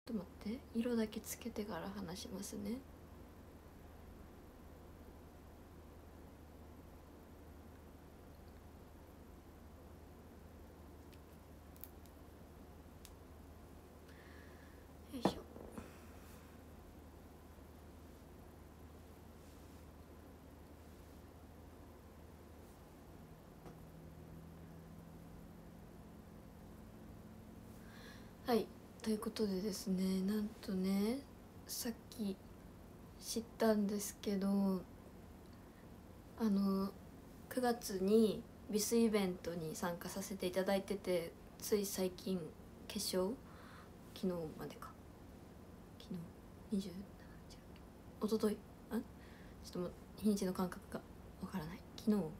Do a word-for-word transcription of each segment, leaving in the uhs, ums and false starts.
と待って、色だけつけてから話しますね。よいしょ。はい、ということでですね、なんとね、さっき知ったんですけど、あのくがつにビスイベントに参加させていただいてて、つい最近決勝、昨日までか、昨日にじゅうなな、おととい、あちょっともう日にちの感覚がわからない。昨日も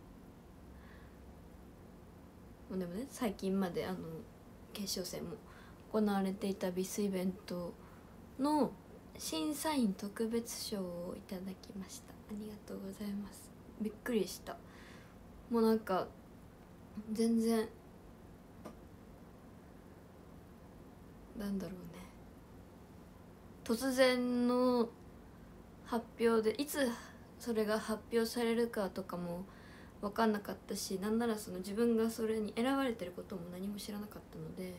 うでもね、最近まであの決勝戦も行われていたビスイベントの審査員特別賞をいただきました。ありがとうございます。びっくりした。もうなんか全然なんだろうね、突然の発表でいつそれが発表されるかとかも分かんなかったし、なんならその自分がそれに選ばれてることも何も知らなかったので、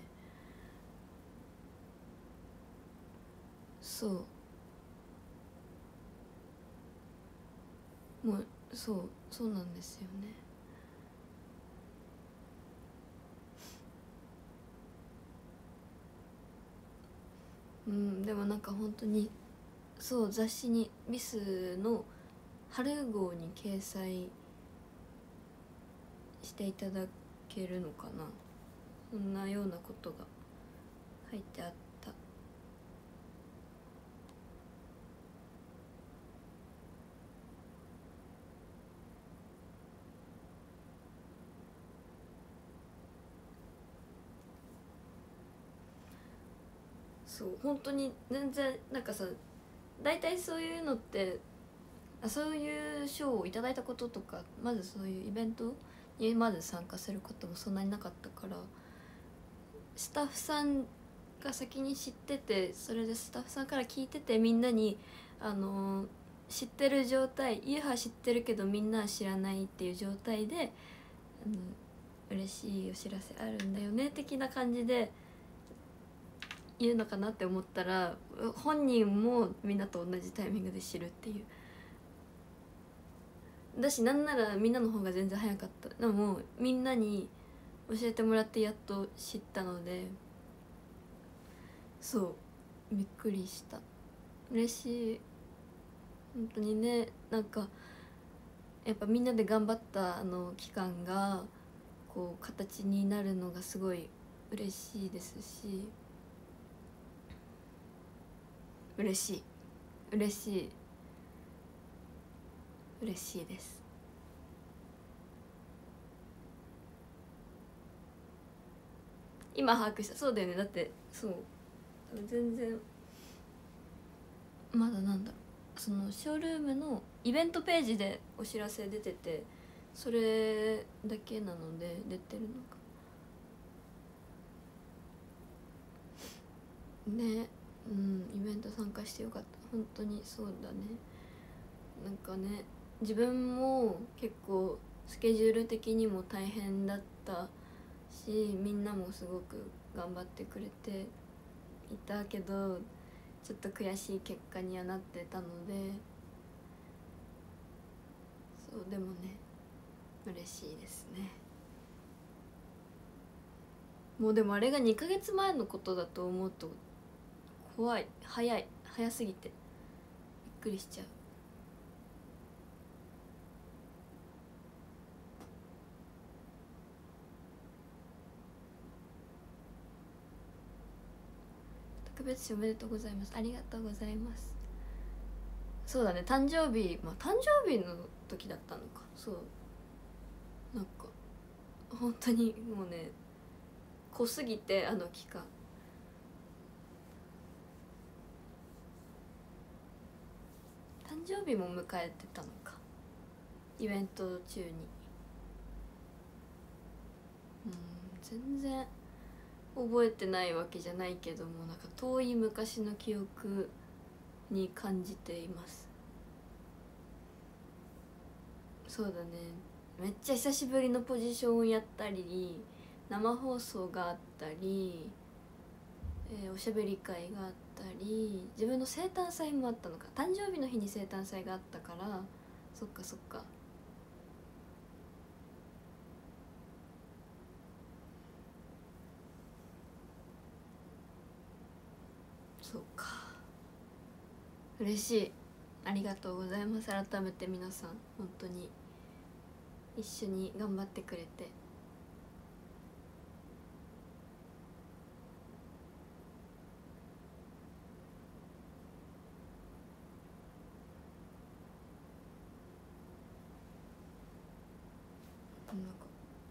そうもうそうそうなんですよね。うん、でもなんか本当にそう雑誌にミスの春号に掲載していただけるのかな、そんなようなことが書いてあった。そう本当に全然なんかさ、大体そういうのってあそういう賞をいただいたこととか、まずそういうイベントにまず参加することもそんなになかったから、スタッフさんが先に知ってて、それでスタッフさんから聞いてて、みんなにあの知ってる状態、ユーハ知ってるけどみんなは知らないっていう状態で、あの嬉しいお知らせあるんだよね的な感じで言うのかなって思ったら、本人もみんなと同じタイミングで知るっていう。だしなんならみんなの方が全然早かった。でもみんなに教えてもらってやっと知ったので、そうびっくりした。嬉しい本当にね。なんかやっぱみんなで頑張ったあの期間がこう形になるのがすごい嬉しいですし、嬉しい嬉しい嬉しいです。今把握した。そうだよね、だってそう全然まだなんだろう、そのショールームのイベントページでお知らせ出てて、それだけなので出てるのかね。うん、イベント参加してよかった。本当にそうだね。なんかね、自分も結構スケジュール的にも大変だったし、みんなもすごく頑張ってくれていたけど、ちょっと悔しい結果にはなってたので、そうでもね嬉しいですね。もうでもあれがにかげつまえのことだと思うと怖い。早い早すぎてびっくりしちゃう。特別賞おめでとうございます。ありがとうございます。そうだね、誕生日、まあ誕生日の時だったのか。そうなんか本当にもうね濃すぎて、あの期間誕生日も迎えてたのか、イベント中に。うん全然覚えてないわけじゃないけども、なんか遠い昔の記憶に感じています。そうだね、めっちゃ久しぶりのポジションをやったり、生放送があったり、えーおしゃべり会があったり、自分の生誕祭もあったのか、誕生日の日に生誕祭があったから、そっかそっか。そうか、嬉しい、ありがとうございます。改めて皆さん本当に一緒に頑張ってくれて。なんか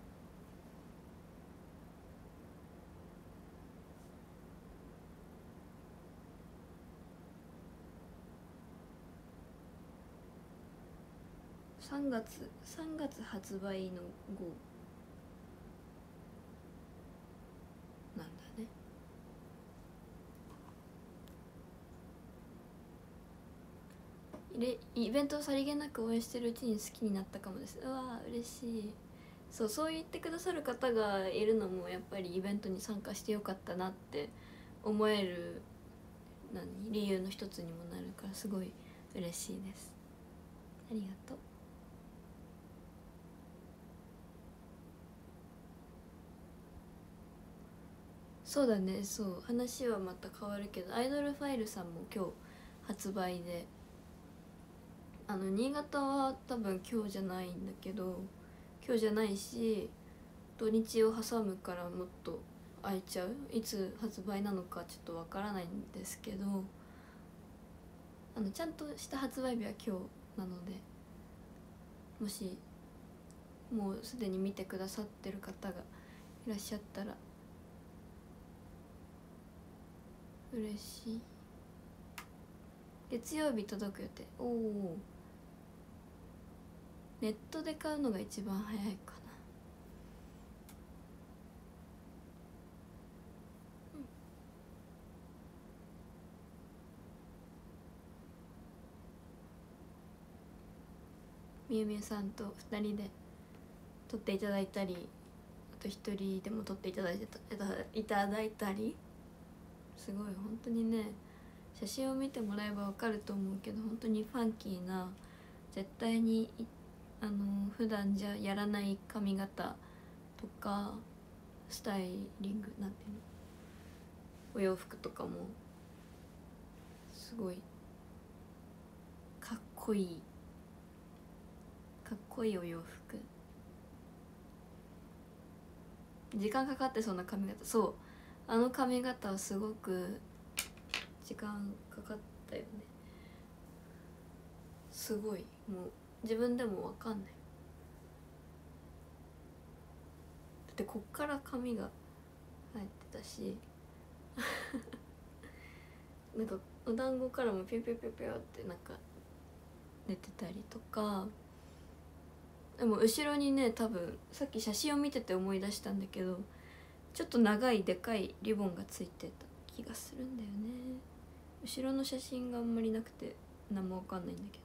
さんがつさんがつ発売の号なんだね。イベントをさりげなく応援してるうちに好きになったかもです。うわー嬉しい。そうそう言ってくださる方がいるのもやっぱりイベントに参加してよかったなって思える何理由の一つにもなるから、すごい嬉しいです。ありがとう。そうだね、そう話はまた変わるけど、アイドルファイルさんも今日発売で、あの新潟は多分今日じゃないんだけど、今日じゃないし土日を挟むからもっと空いちゃう、いつ発売なのかちょっとわからないんですけど、あのちゃんとした発売日は今日なので、もしもうすでに見てくださってる方がいらっしゃったら嬉しい。月曜日届く予定。おお、ネットで買うのが一番早いかな。みゆみゆさんとふたりで撮っていただいたり、あとひとりでも撮っていただいてたいただいたり、すごい本当にね、写真を見てもらえば分かると思うけど、本当にファンキーな、絶対にあの普段じゃやらない髪型とかスタイリングなんていうの、お洋服とかもすごいかっこいいかっこいいお洋服。時間かかってそうな髪型、そう、あの髪型はすごく時間かかったよね。すごい、もう自分でも分かんない。だってこっから髪が生えてたしなんかお団子からもピュピュピュピュってなんか出てたりとか。でも後ろにね、多分さっき写真を見てて思い出したんだけど、ちょっと長いでかいリボンがついてた気がするんだよね。後ろの写真があんまりなくて何も分かんないんだけど。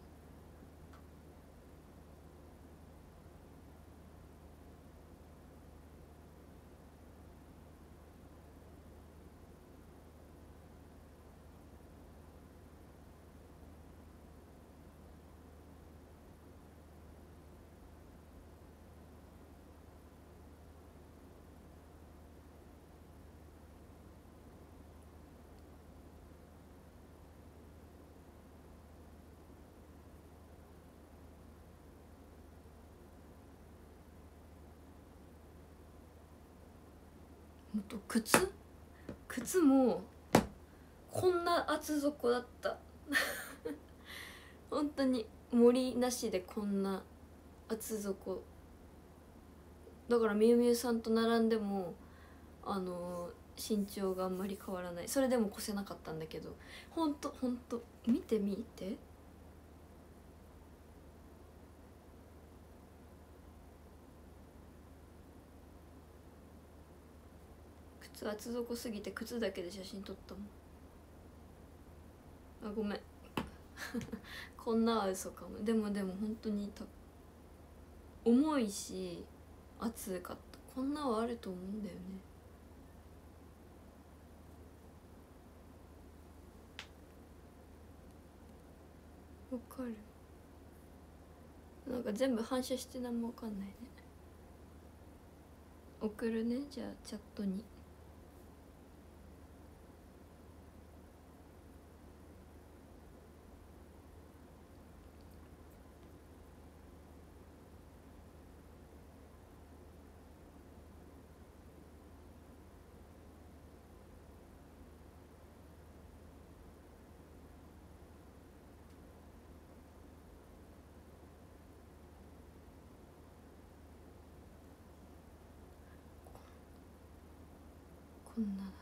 ほんと靴靴もこんな厚底だった本当に森なしでこんな厚底だから、みゆみゆさんと並んでもあの身長があんまり変わらない。それでも越せなかったんだけど、ほんとほんと見てみて、 靴厚底すぎて靴だけで写真撮ったもん。あ、ごめんこんなは嘘かも。でもでも本当にた重いし暑かった。こんなはあると思うんだよね。わかる。なんか全部反射して何もわかんないね。送るね、じゃあチャットに。こんなだ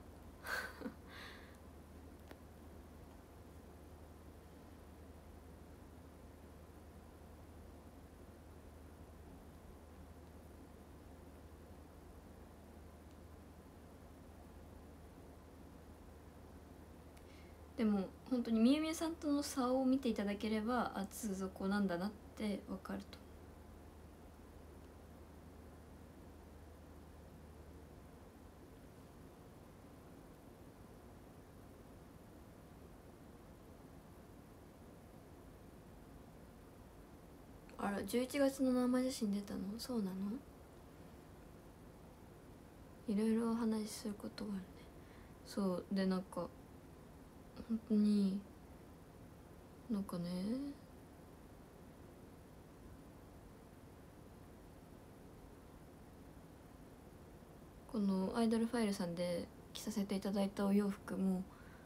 でも本当にみゆみゆさんとの差を見ていただければ厚底なんだなってわかると。あら、じゅういちがつの生写真出たの？そうなの？いろいろお話しすることがあるね。そうで、なんか本当になんかね、このアイドルファイルさんで着させていただいたお洋服も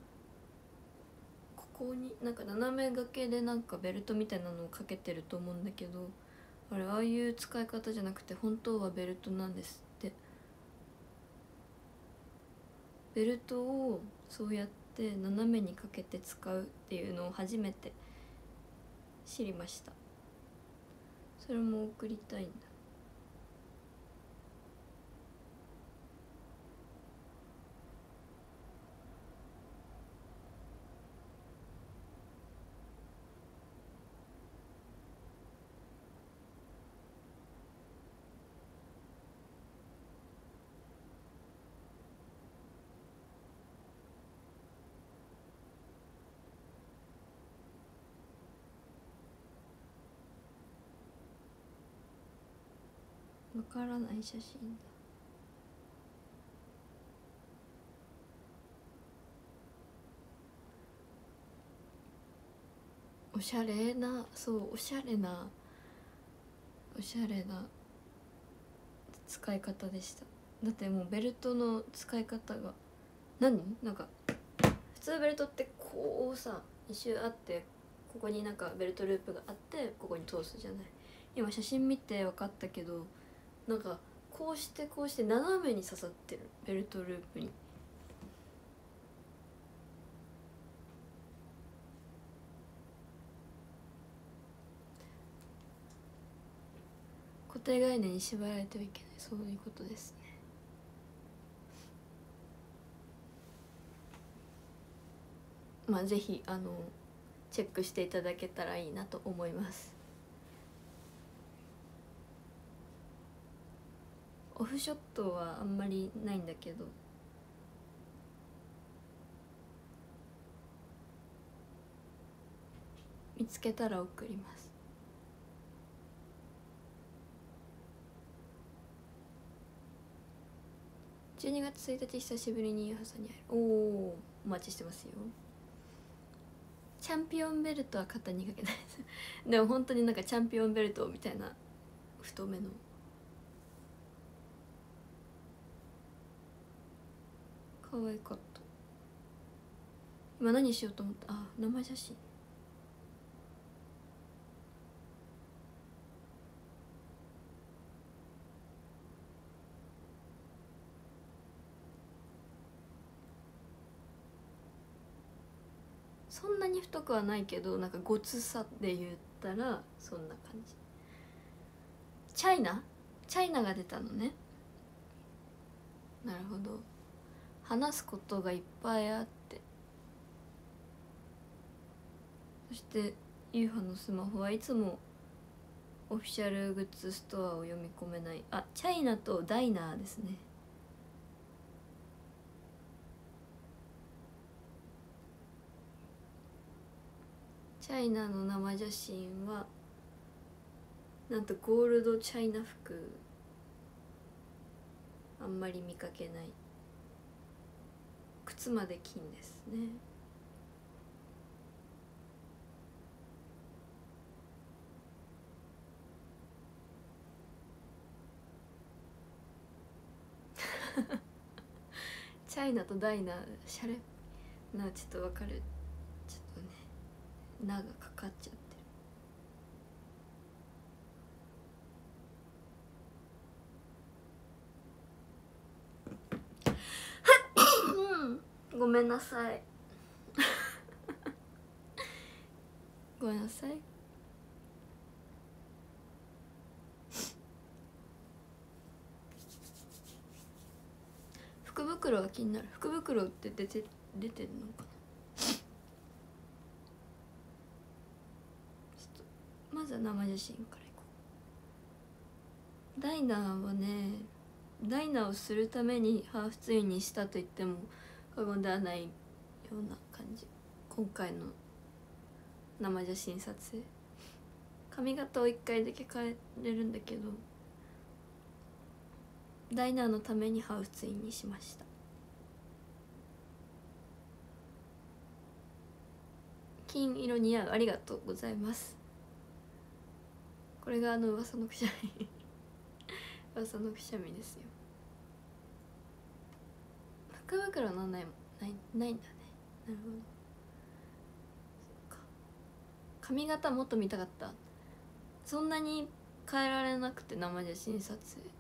ここになんか斜め掛けでなんかベルトみたいなのをかけてると思うんだけど、あれああいう使い方じゃなくて本当はベルトなんですって。ベルトをそうやって斜めにかけて使うっていうのを初めて知りました。それも送りたいんだ。わからない写真だ。おしゃれな、そうおしゃれなおしゃれな使い方でした。だってもうベルトの使い方が何なんか普通ベルトってこうさ一周あって、ここになんかベルトループがあってここに通すじゃない。今写真見て分かったけど、なんかこうしてこうして斜めに刺さってるベルトループに。固定概念に縛られてはいけない、そういうことですね。まあぜひあのチェックしていただけたらいいなと思います。オフショットはあんまりないんだけど、見つけたら送ります。じゅうにがつついたち久しぶりにユーハさんに会える。おお、お待ちしてますよ。チャンピオンベルトは肩にかけないですでも本当になんかチャンピオンベルトみたいな太めの。可愛かった。今何しようと思った？あ、生写真。そんなに太くはないけど、なんかごつさで言ったらそんな感じ。チャイナチャイナが出たのね。なるほど。 話すことがいっぱいあって、そしてユーファのスマホはいつもオフィシャルグッズストアを読み込めない。あ、チャイナとダイナーですね。チャイナの生写真はなんとゴールドチャイナ服、あんまり見かけない。靴まで金ですね。チャイナとダイナーシャレな、ちょっとわかる。ちょっとね、名がかかっちゃってる。うん、ごめんなさい。ごめんなさい。福袋は気になる。福袋って出て出てるのかな。ちょっとまずは生写真からいこう。ダイナーはね、ダイナーをするためにハーフツインにしたと言っても過言ではないような感じ。今回の生写真撮影、髪型をいっかいだけ変えれるんだけど、ダイナーのためにハーフツインにしました。金色似合う。ありがとうございます。これがあの噂のくしゃみ噂のくしゃみですよ。福袋のないないないんだね。なるほど。そっか、髪型もっと見たかった。そんなに変えられなくて、生写真撮影。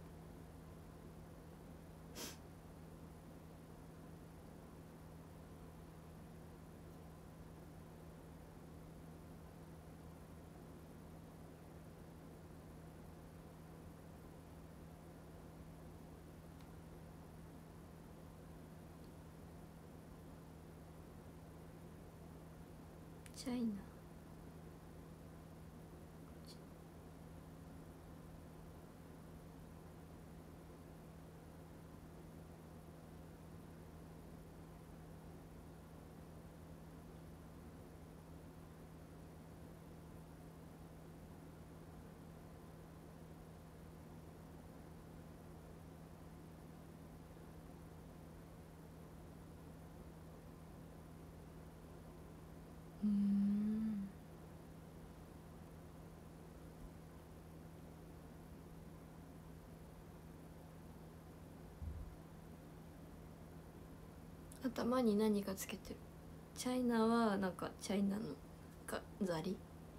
チャイナ、うーん、頭に何かつけてる。チャイナはなんかチャイナの飾り。今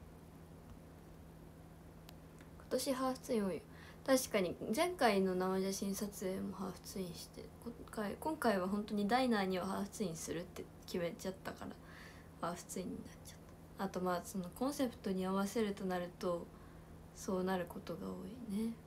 年ハーフツイン多い。確かに前回の生写真撮影もハーフツインして、今回今回は本当にダイナーにはハーフツインするって決めちゃったからハーフツインになっちゃった。あとまあそのコンセプトに合わせるとなるとそうなることが多いね。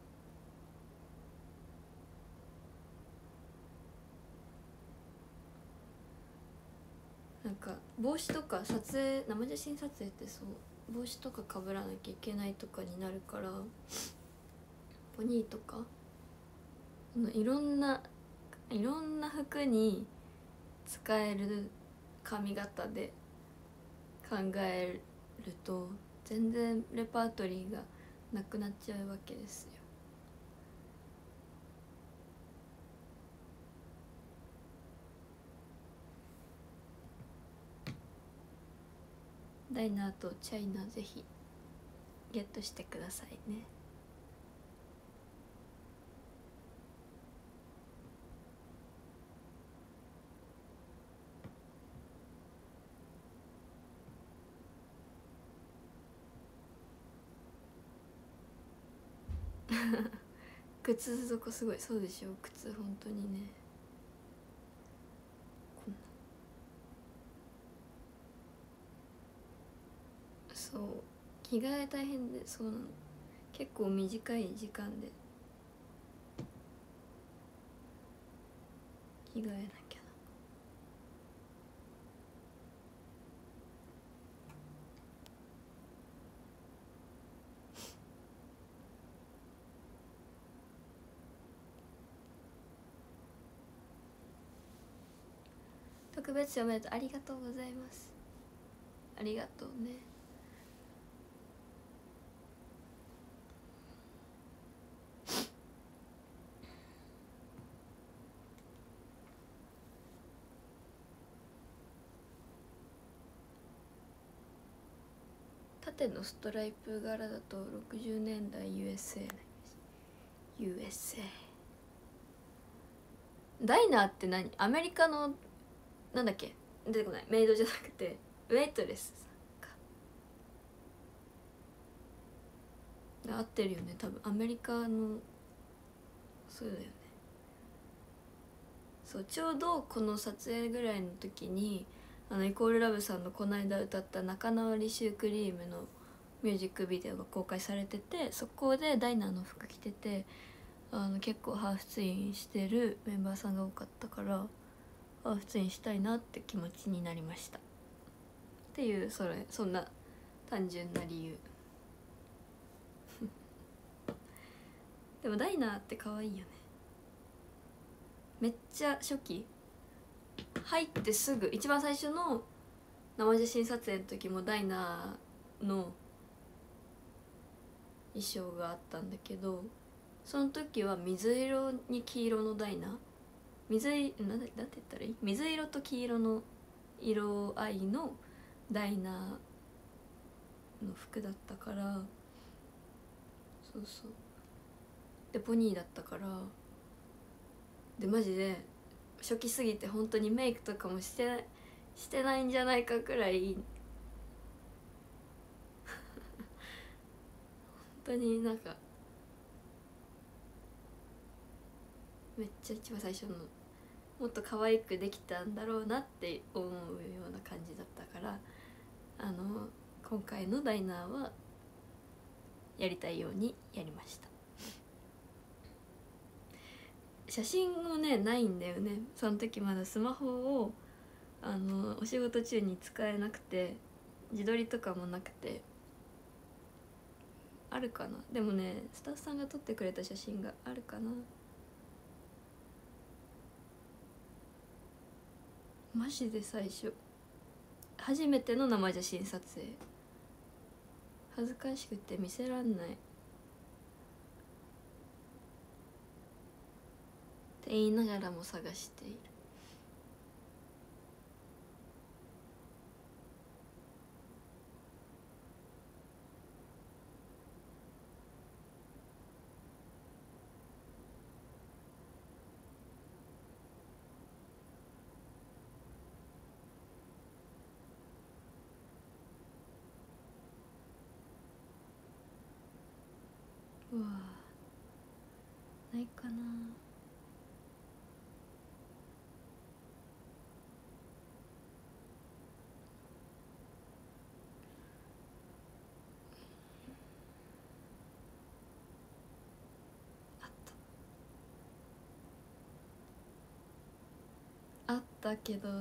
なんか帽子とか撮影、生写真撮影ってそう帽子とかかぶらなきゃいけないとかになるから、ポニーとかいろんないろんな服に使える髪型で考えると全然レパートリーがなくなっちゃうわけですよ。ダイナーとチャイナぜひゲットしてくださいね。靴底すごい。そうでしょ、靴本当にね。こんな、そう着替え大変で、そうなの。結構短い時間で着替えなきゃな。特別賞おめでとう。ありがとうございます。ありがとうね。縦のストライプ柄だとろくじゅうねんだい ユーエスエー なります。 ユーエスエー ダイナーって何？アメリカのなんだっけ、出てこない、メイドじゃなくてウェイトレスさんか。合ってるよね多分、アメリカの。そうだよね。そうちょうどこの撮影ぐらいの時にあのイコールラブさんのこの間歌った「仲直りシュークリーム」のミュージックビデオが公開されてて、そこでダイナーの服着てて、あの結構ハーフツインしてるメンバーさんが多かったから、ハーフツインしたいなって気持ちになりましたっていう、それそんな単純な理由でもダイナーって可愛いよね。めっちゃ初期入ってすぐ一番最初の生写真撮影の時もダイナーの衣装があったんだけど、その時は水色に黄色のダイナー、水いなんて言ったらいい、水色と黄色の色合いのダイナーの服だったから、そうそうでポニーだったから、でマジで初期すぎて本当にメイクとかもしてしてないんじゃないかくらい本当になんかめっちゃ一番最初のもっと可愛くできたんだろうなって思うような感じだったから、あの今回のダイナーはやりたいようにやりました。写真もねないんだよね、その時まだスマホをあのお仕事中に使えなくて、自撮りとかもなくて。あるかな、でもねスタッフさんが撮ってくれた写真があるかな。マジで最初初めての生写真撮影、恥ずかしくて見せらんないって言いながらも探している。うわないかな。あったけど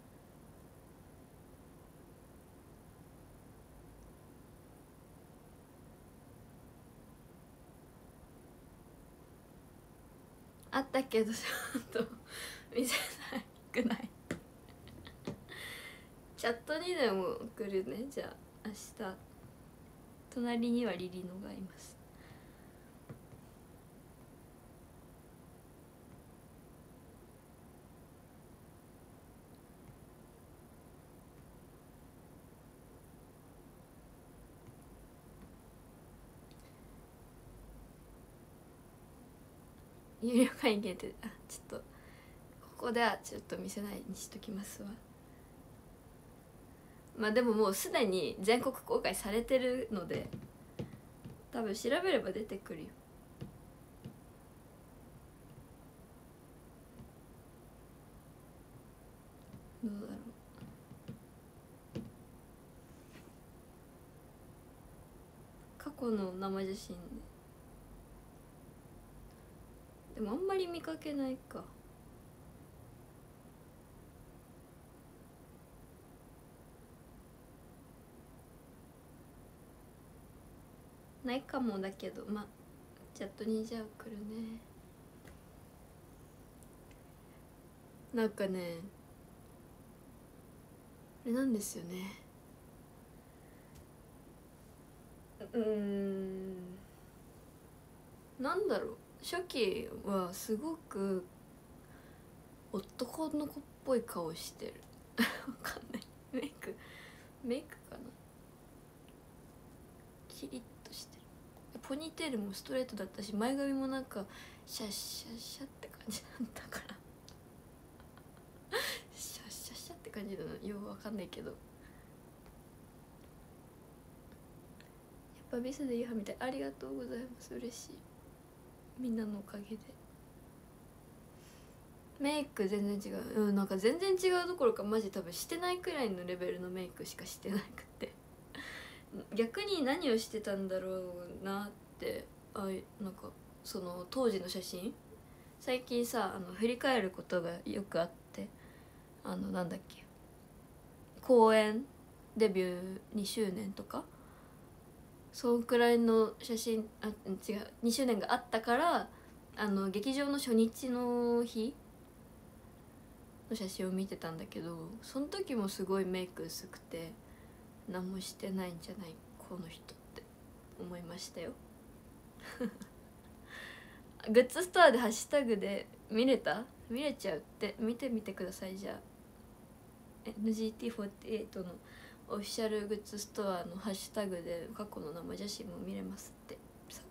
あったけどちょっと見せなくないチャットにでも送るね。じゃあ明日隣にはリリノがいます。有料会員限定、あちょっとここではちょっと見せないにしときますわ。まあでももうすでに全国公開されてるので多分調べれば出てくるよ。どうだろう。過去の生写真でもあんまり見かけないか。 ないかもだけど、まあチャットにじゃあ来るね。なんかねあれなんですよね。うーんなんだろう、初期はすごく男の子っぽい顔してるわかんない、メイクメイクかな、キリッとしてる。ポニーテールもストレートだったし、前髪もなんかシャッシャッシャッって感じだったからシャッシャッシャッって感じだな、ようわかんないけど、やっぱビスでいいはみたい。ありがとうございます、嬉しい、みんなのおかげで。メイク全然違う、うん、なんか全然違うどころかマジ多分してないくらいのレベルのメイクしかしてなくて逆に何をしてたんだろうなって。あ、なんかその当時の写真最近さ、あの振り返ることがよくあって、あのなんだっけ、公演デビューにしゅうねんとかそんくらいの写真、あ違うにしゅうねんがあったから、あの劇場の初日の日の写真を見てたんだけど、その時もすごいメイク薄くて何もしてないんじゃないこの人って思いましたよグッズストアでハッシュタグで見れた見れちゃうって、見てみてください。じゃあ エヌジーティーフォーティーエイト のオフィシャルグッズストアのハッシュタグで過去の生写真も見れますってさ。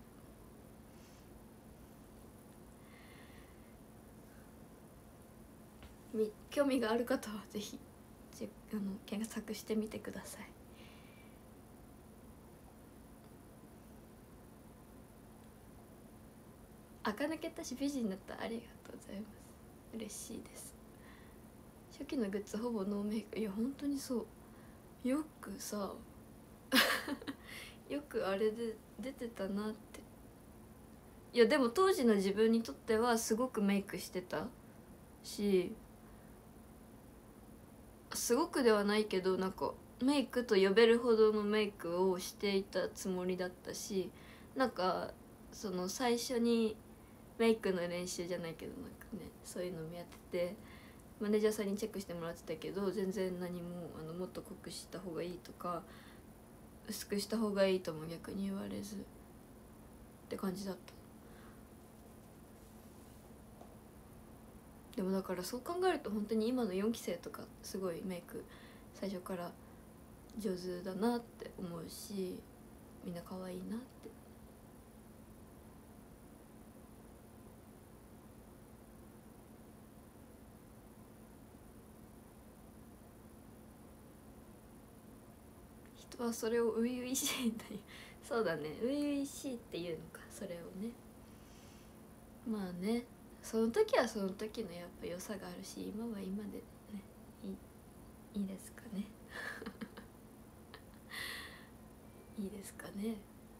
興味がある方はぜひあの検索してみてください。垢抜けたし美人だった。ありがとうございます、嬉しいです。初期のグッズほぼノーメイク。いや本当にそう、よくさよくあれで出てたなって。いやでも当時の自分にとってはすごくメイクしてたし、すごくではないけどなんかメイクと呼べるほどのメイクをしていたつもりだったし、なんかその最初にメイクの練習じゃないけどなんかねそういうのもやってて、マネージャーさんにチェックしてもらってたけど全然何もあのもっと濃くした方がいいとか薄くした方がいいとも逆に言われずって感じだった。でもだからそう考えると本当に今のよんき生とかすごいメイク最初から上手だなって思うし、みんな可愛いなって。人はそれを初々しいんだよそうだね、初々しいっていうのか、それをね。まあね、その時はその時のやっぱ良さがあるし、今は今でね、いいいいですかねいいですかね。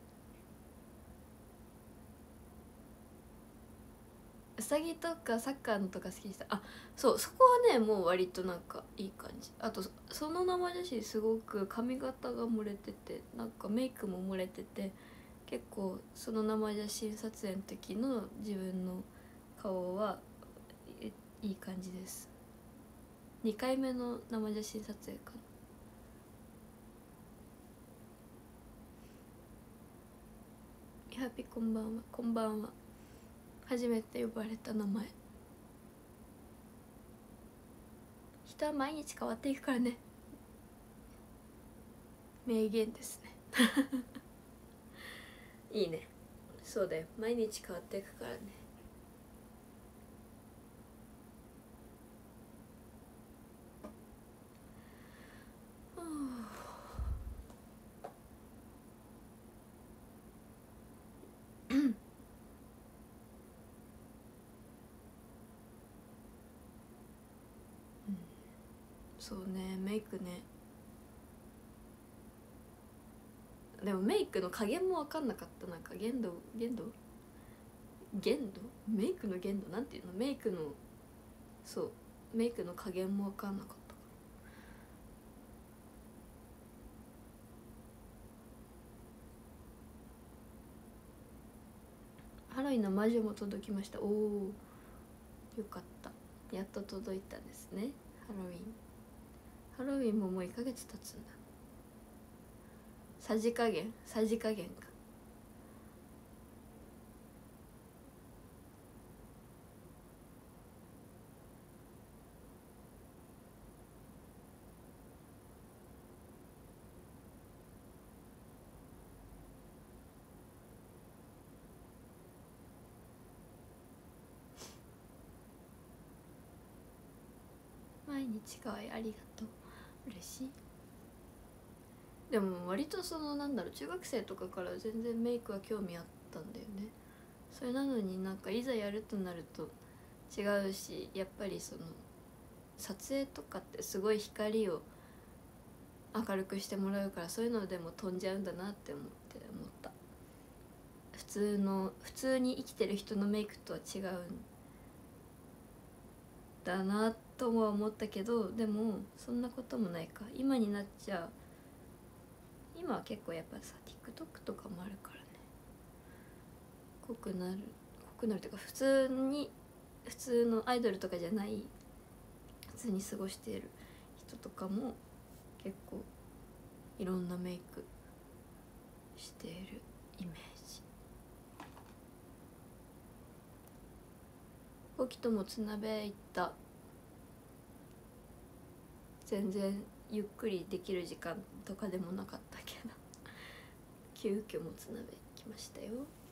うさぎとかサッカーのとか好きでした。あ、そう、そこはねもう割となんかいい感じ。あとその生写真すごく髪型が漏れてて、なんかメイクも漏れてて、結構その生写真撮影の時の自分の顔はいい感じです。にかいめの生写真撮影かな。ハッピーこんばんは。こんばんは。初めて呼ばれた名前。人は毎日変わっていくからね。名言ですねいいね。そうだよ、毎日変わっていくからね。そうね、メイクね。でもメイクの加減も分かんなかった。なんか限度限度限度メイクの限度なんていうの、メイクのそうメイクの加減も分かんなかったかロウィンの魔女も届きました。おお、よかった、やっと届いたんですね。ハロウィンハロウィンももういっかげつ経つんだ。さじ加減さじ加減か。毎日可愛い、ありがとう、嬉しい。でも割とそのなんだろう、中学生とかから全然メイクは興味あったんだよね。それなのになんかいざやるとなると違うし、やっぱりその撮影とかってすごい光を明るくしてもらうから、そういうのでも飛んじゃうんだなって思って思った。普通の普通に生きてる人のメイクとは違うんだなとは思ったけど、でもそんなこともないか。今になっちゃう、今は結構やっぱさ TikTok とかもあるからね、濃くなる濃くなるというか、普通に普通のアイドルとかじゃない普通に過ごしている人とかも結構いろんなメイクしているイメージ。ポキともつ鍋行った。全然ゆっくりできる時間とかでもなかったけど急遽もつ鍋来ましたよ。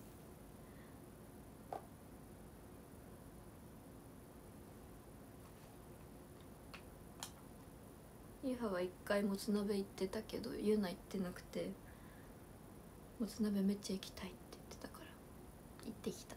ゆはは一回もつ鍋行ってたけど、ゆな行ってなくて、もつ鍋めっちゃ行きたいって言ってたから行ってきた。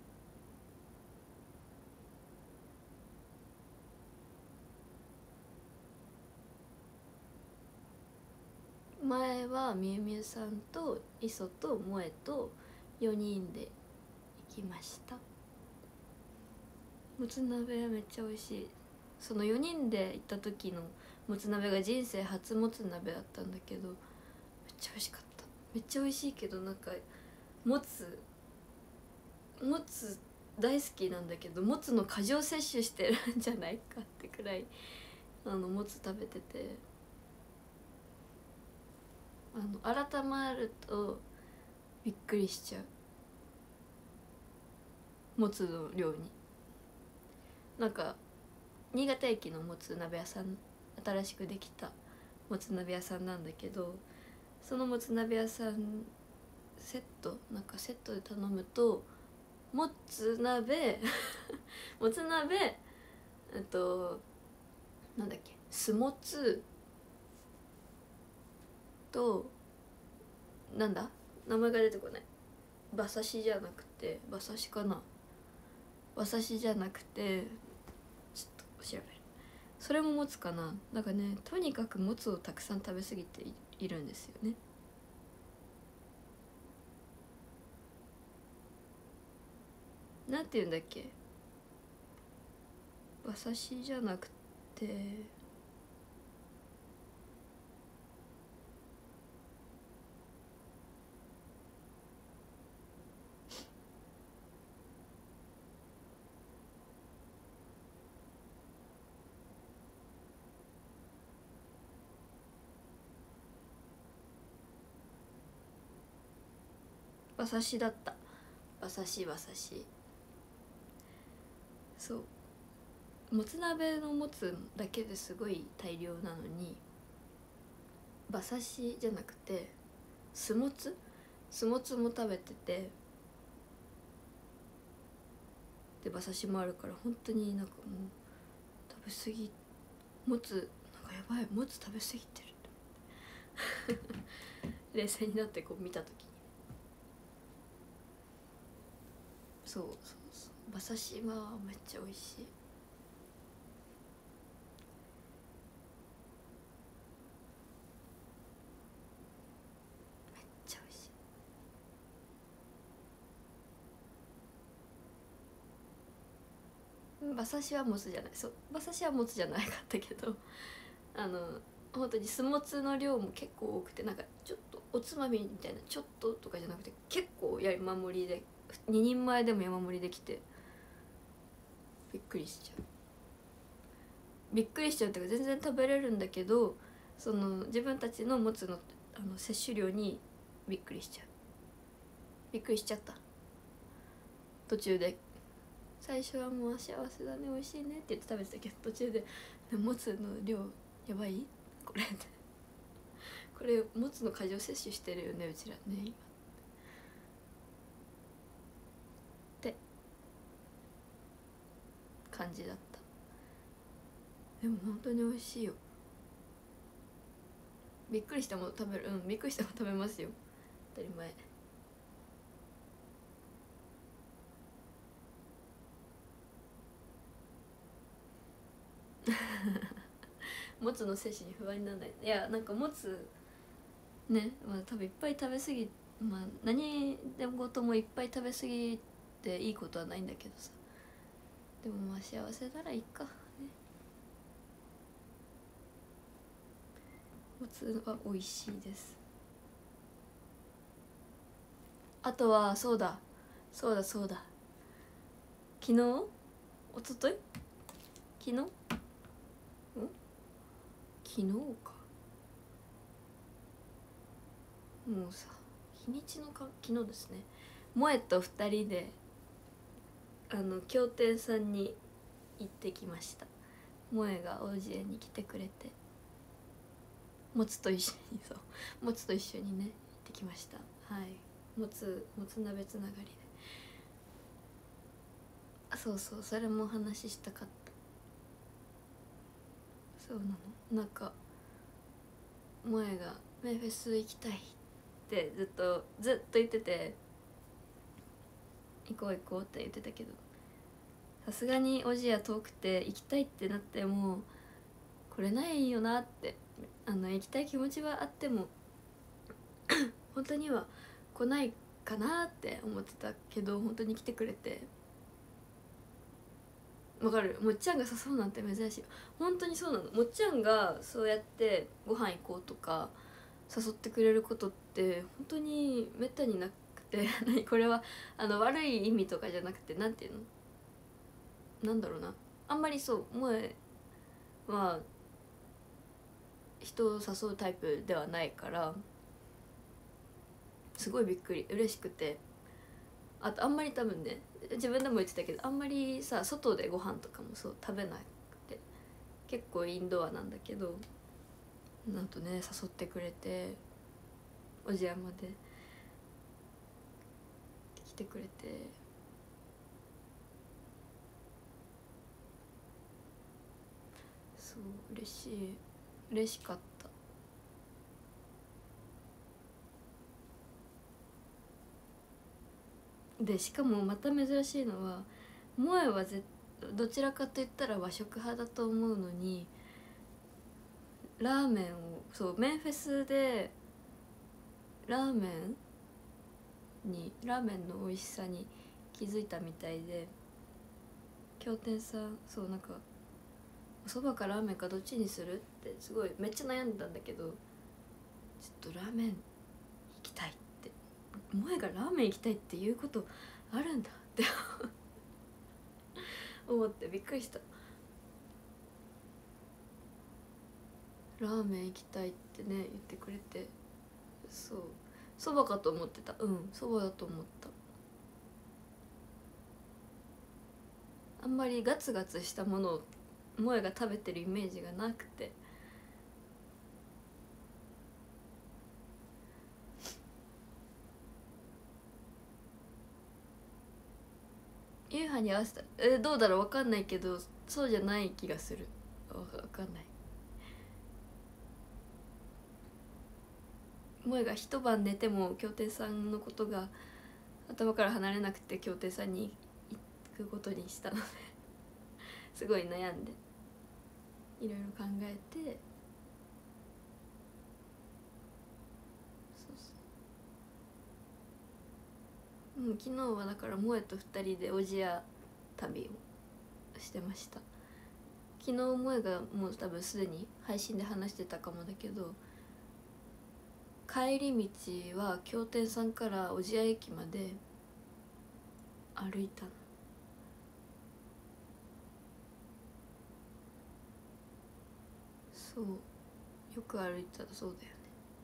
前はみゆみゆさんと磯と萌えとよにんで行きました。もつ鍋めっちゃ美味しい。そのよにんで行った時のもつ鍋が人生初もつ鍋だったんだけど、めっちゃ美味しかった。めっちゃ美味しいけど、なんかもつもつ大好きなんだけど、もつの過剰摂取してるんじゃないかってくらいあのもつ食べてて、あの改まるとびっくりしちゃう、もつの量に。なんか新潟駅のもつ鍋屋さん、新しくできたもつ鍋屋さんなんだけど、そのもつ鍋屋さんセットなんかセットで頼むと、もつ鍋もつ鍋えっとなんだっけ、酢もつと、なんだ名前が出てこない、馬刺しじゃなくて、馬刺しかな、馬刺しじゃなくて、ちょっと調べる。それももつかな。なんかね、とにかくもつをたくさん食べ過ぎているんですよね。なんて言うんだっけ、馬刺しじゃなくて、馬刺しだった。馬刺し馬刺し。そうもつ鍋のもつだけですごい大量なのに、馬刺しじゃなくて酢もつ酢もつも食べてて、で馬刺しもあるから、本当になんかもう食べ過ぎ、もつなんかやばい、もつ食べ過ぎてるって冷静になってこう見た時に、そうそうそう、馬刺しはめっちゃ美味しい。めっちゃ美味しい。馬刺しはもつじゃない、そう馬刺しはもつじゃなかったけど、あの本当に酢もつの量も結構多くて、なんかちょっとおつまみみたいな、ちょっととかじゃなくて結構やり守りでににんまえでも山盛りできてびっくりしちゃう。びっくりしちゃうっていうか全然食べれるんだけど、その自分たちのもつのあの摂取量にびっくりしちゃう。びっくりしちゃった。途中で最初はもう幸せだね美味しいねって言って食べてたけど、途中でもつの量やばいこれってこれもつの過剰摂取してるよねうちらね今って感じだった。でも本当に美味しいよ。びっくりしたもの食べる。うんびっくりしたもの食べますよ、当たり前。もつの摂取に不安にならない。いやなんかもつね、まあ多分いっぱい食べ過ぎ、まあ何でも事もいっぱい食べ過ぎていいことはないんだけどさ、でもまあ幸せならいいかね。もつは美味しいです。あとはそうだそうだそうだ昨日おととい昨日ん昨日かもうさ日にちのか昨日ですね。萌えとふたりであの京亭さんに行ってきました。萌えがオージエに来てくれて、もつと一緒にそうもつと一緒にね行ってきました。はい、もつもつ鍋つながりで、あそうそうそれもお話ししたかった。そうなの、なんか萌えがメンフェス行きたいってずっとずっと言ってて、行こう行こうって言ってたけど、さすがにおじや遠くて行きたいってなっても来れないよなって、あの行きたい気持ちはあっても本当には来ないかなって思ってたけど、本当に来てくれて、わかる、もっちゃんが誘うなんて珍しい。本当にそうなの。もっちゃんがそうやってご飯行こうとか誘ってくれることって本当にめったになくて何これはあの悪い意味とかじゃなくて、なんていうの、なんだろうな、あんまりそう萌は人を誘うタイプではないからすごいびっくり嬉しくて、あとあんまり多分ね自分でも言ってたけど、あんまりさ外でご飯とかもそう食べなくて、結構インドアなんだけど、なんとね誘ってくれておじやまで来てくれて、そう嬉しい嬉しかった。でしかもまた珍しいのは、萌えはぜどちらかと言ったら和食派だと思うのに、ラーメンをそうメンフェスでラーメンにラーメンの美味しさに気づいたみたいで、京亭さんそうなんかそばかラーメンかどっちにするってすごいめっちゃ悩んだんだけど、ちょっとラーメン行きたいって、萌えがラーメン行きたいっていうことあるんだって思ってびっくりした。ラーメン行きたいってね言ってくれて、そうそばかと思ってた。うんそばだと思った。あんまりガツガツしたものを萌えが食べてるイメージがなくて、夕飯に合わせたえどうだろう分かんないけど、そうじゃない気がする。分かんない。萌えが一晩寝ても京亭さんのことが頭から離れなくて京亭さんに行くことにしたのですごい悩んでいろいろ考えて、そうそう、うん、昨日はだから萌えとふたりでおじや旅をしてました。昨日萌えがもう多分すでに配信で話してたかもだけど、帰り道は京亭さんから小千谷駅まで歩いたの。そうよく歩いたらそうだよ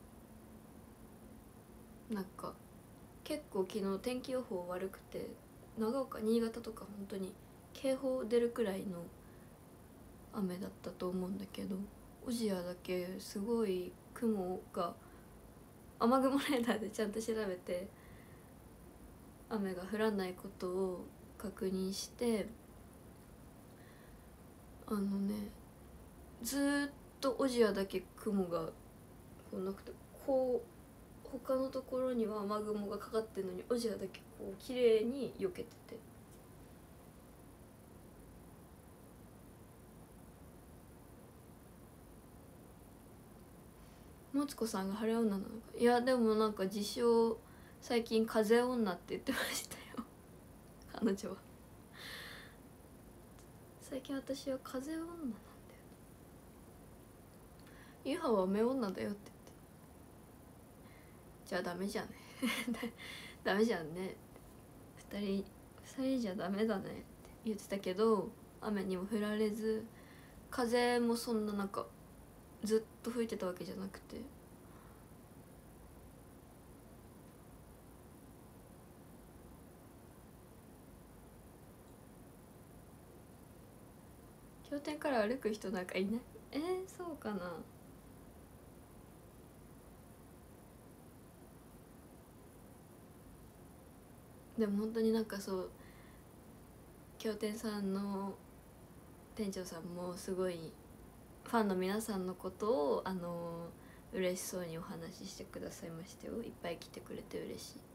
ね。なんか結構昨日天気予報悪くて、長岡新潟とか本当に警報出るくらいの雨だったと思うんだけど、小千谷だけすごい雲が、雨雲レーダーでちゃんと調べて雨が降らないことを確認して、あのねずーっと小千谷だけ雲がこうなくて、こう他のところには雨雲がかかってるのに小千谷だけこう綺麗に避けてて、マツコさんが晴れ女なのか。いやでもなんか自称最近風女って言ってましたよ彼女は。最近私は風女なんだよ、ユハは雨女だよって言って、じゃあダメじゃんねダメじゃんね、二人二人じゃダメだねって言ってたけど、雨にも降られず風もそんななんかずっと吹いてたわけじゃなくて、氷点から歩く人なんかいない。えー、そうかな。でも本当になんかそう、京店さんの店長さんもすごいファンの皆さんのことをあの嬉しそうにお話ししてくださいましたよ。いっぱい来てくれて嬉しいって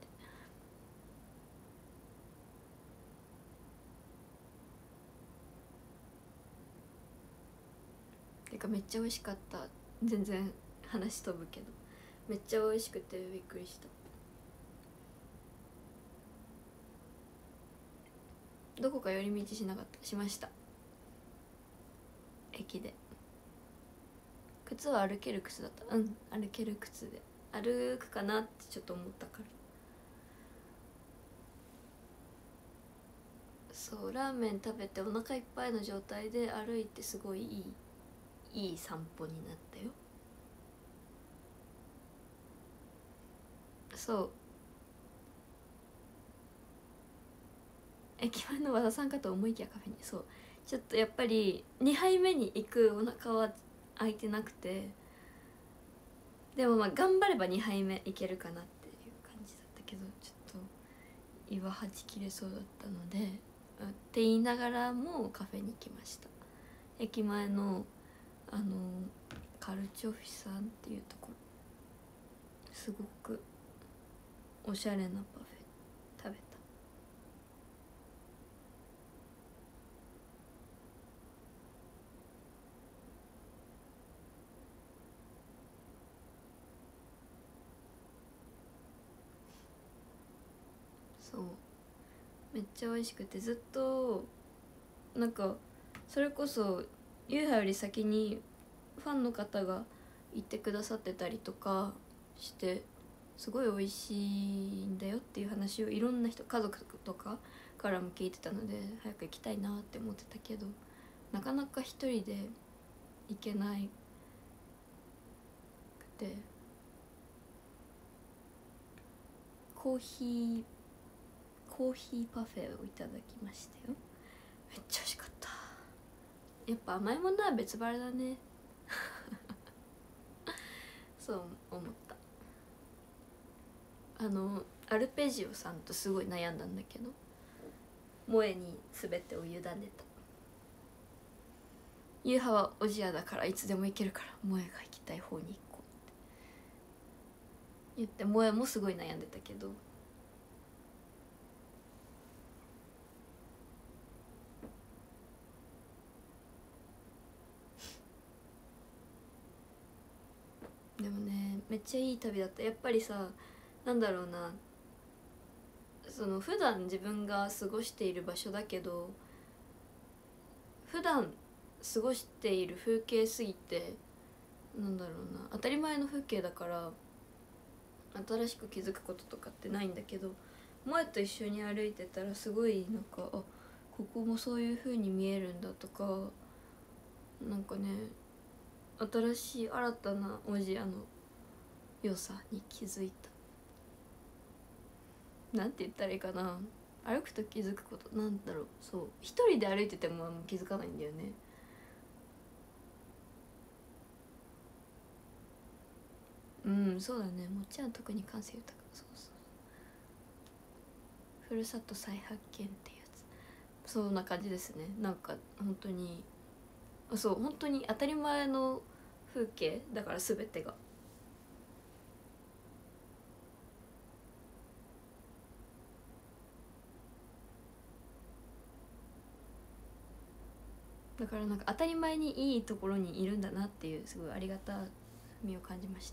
。てかめっちゃ美味しかった。全然話飛ぶけどめっちゃ美味しくてびっくりした。どこか寄り道しなかった？しました。駅で。靴は歩ける靴だった。うん、歩ける靴で歩くかなってちょっと思ったから。そうラーメン食べてお腹いっぱいの状態で歩いてすごいいいいい散歩になったよ。そう駅前の和田さんかと思いきやカフェに。そうちょっとやっぱりにはいめに行くお腹は空いてなくて、でもまあ頑張ればにはいめいけるかなっていう感じだったけど、ちょっと胃ははち切れそうだったのでって言いながらもカフェに行きました。駅前のあのカルチョフィさんっていうところ、すごくおしゃれなパフェ食べた。そうめっちゃ美味しくて、ずっとなんかそれこそゆうはより先にファンの方が言ってくださってたりとかして、すごい美味しいんだよっていう話をいろんな人、家族とかからも聞いてたので早く行きたいなって思ってたけど、なかなか一人で行けないくて、コーヒーコーヒーパフェをいただきましたよ。めっちゃ美味しかった。やっぱ甘いものは別腹だねそう思った。あのアルペジオさんとすごい悩んだんだけど、萌えに全てを委ねた。ユーハはおじやだからいつでも行けるから萌えが行きたい方に行こうって言って、萌えもすごい悩んでたけど、でもねめっちゃいい旅だった。やっぱりさ、なんだろうな、その普段自分が過ごしている場所だけど、普段過ごしている風景すぎて、なんだろうな、当たり前の風景だから新しく気づくこととかってないんだけど、 前と一緒に歩いてたらすごいなんか、あ、ここもそういう風に見えるんだとか、なんかね、新しい新たなオジアの良さに気づいた。なんて言ったらいいかな、歩くと気づくこと、なんだろう、そう一人で歩いててもあんま気づかないんだよね。うん、そうだね、もっちゃん特に感性豊か。そうそう、ふるさと再発見ってやつ、そんな感じですね。なんか本当に、そう本当に当たり前の風景だから、全てが。だからなんか当たり前にいいところにいるんだなっていう、すごいありがたみを感じました。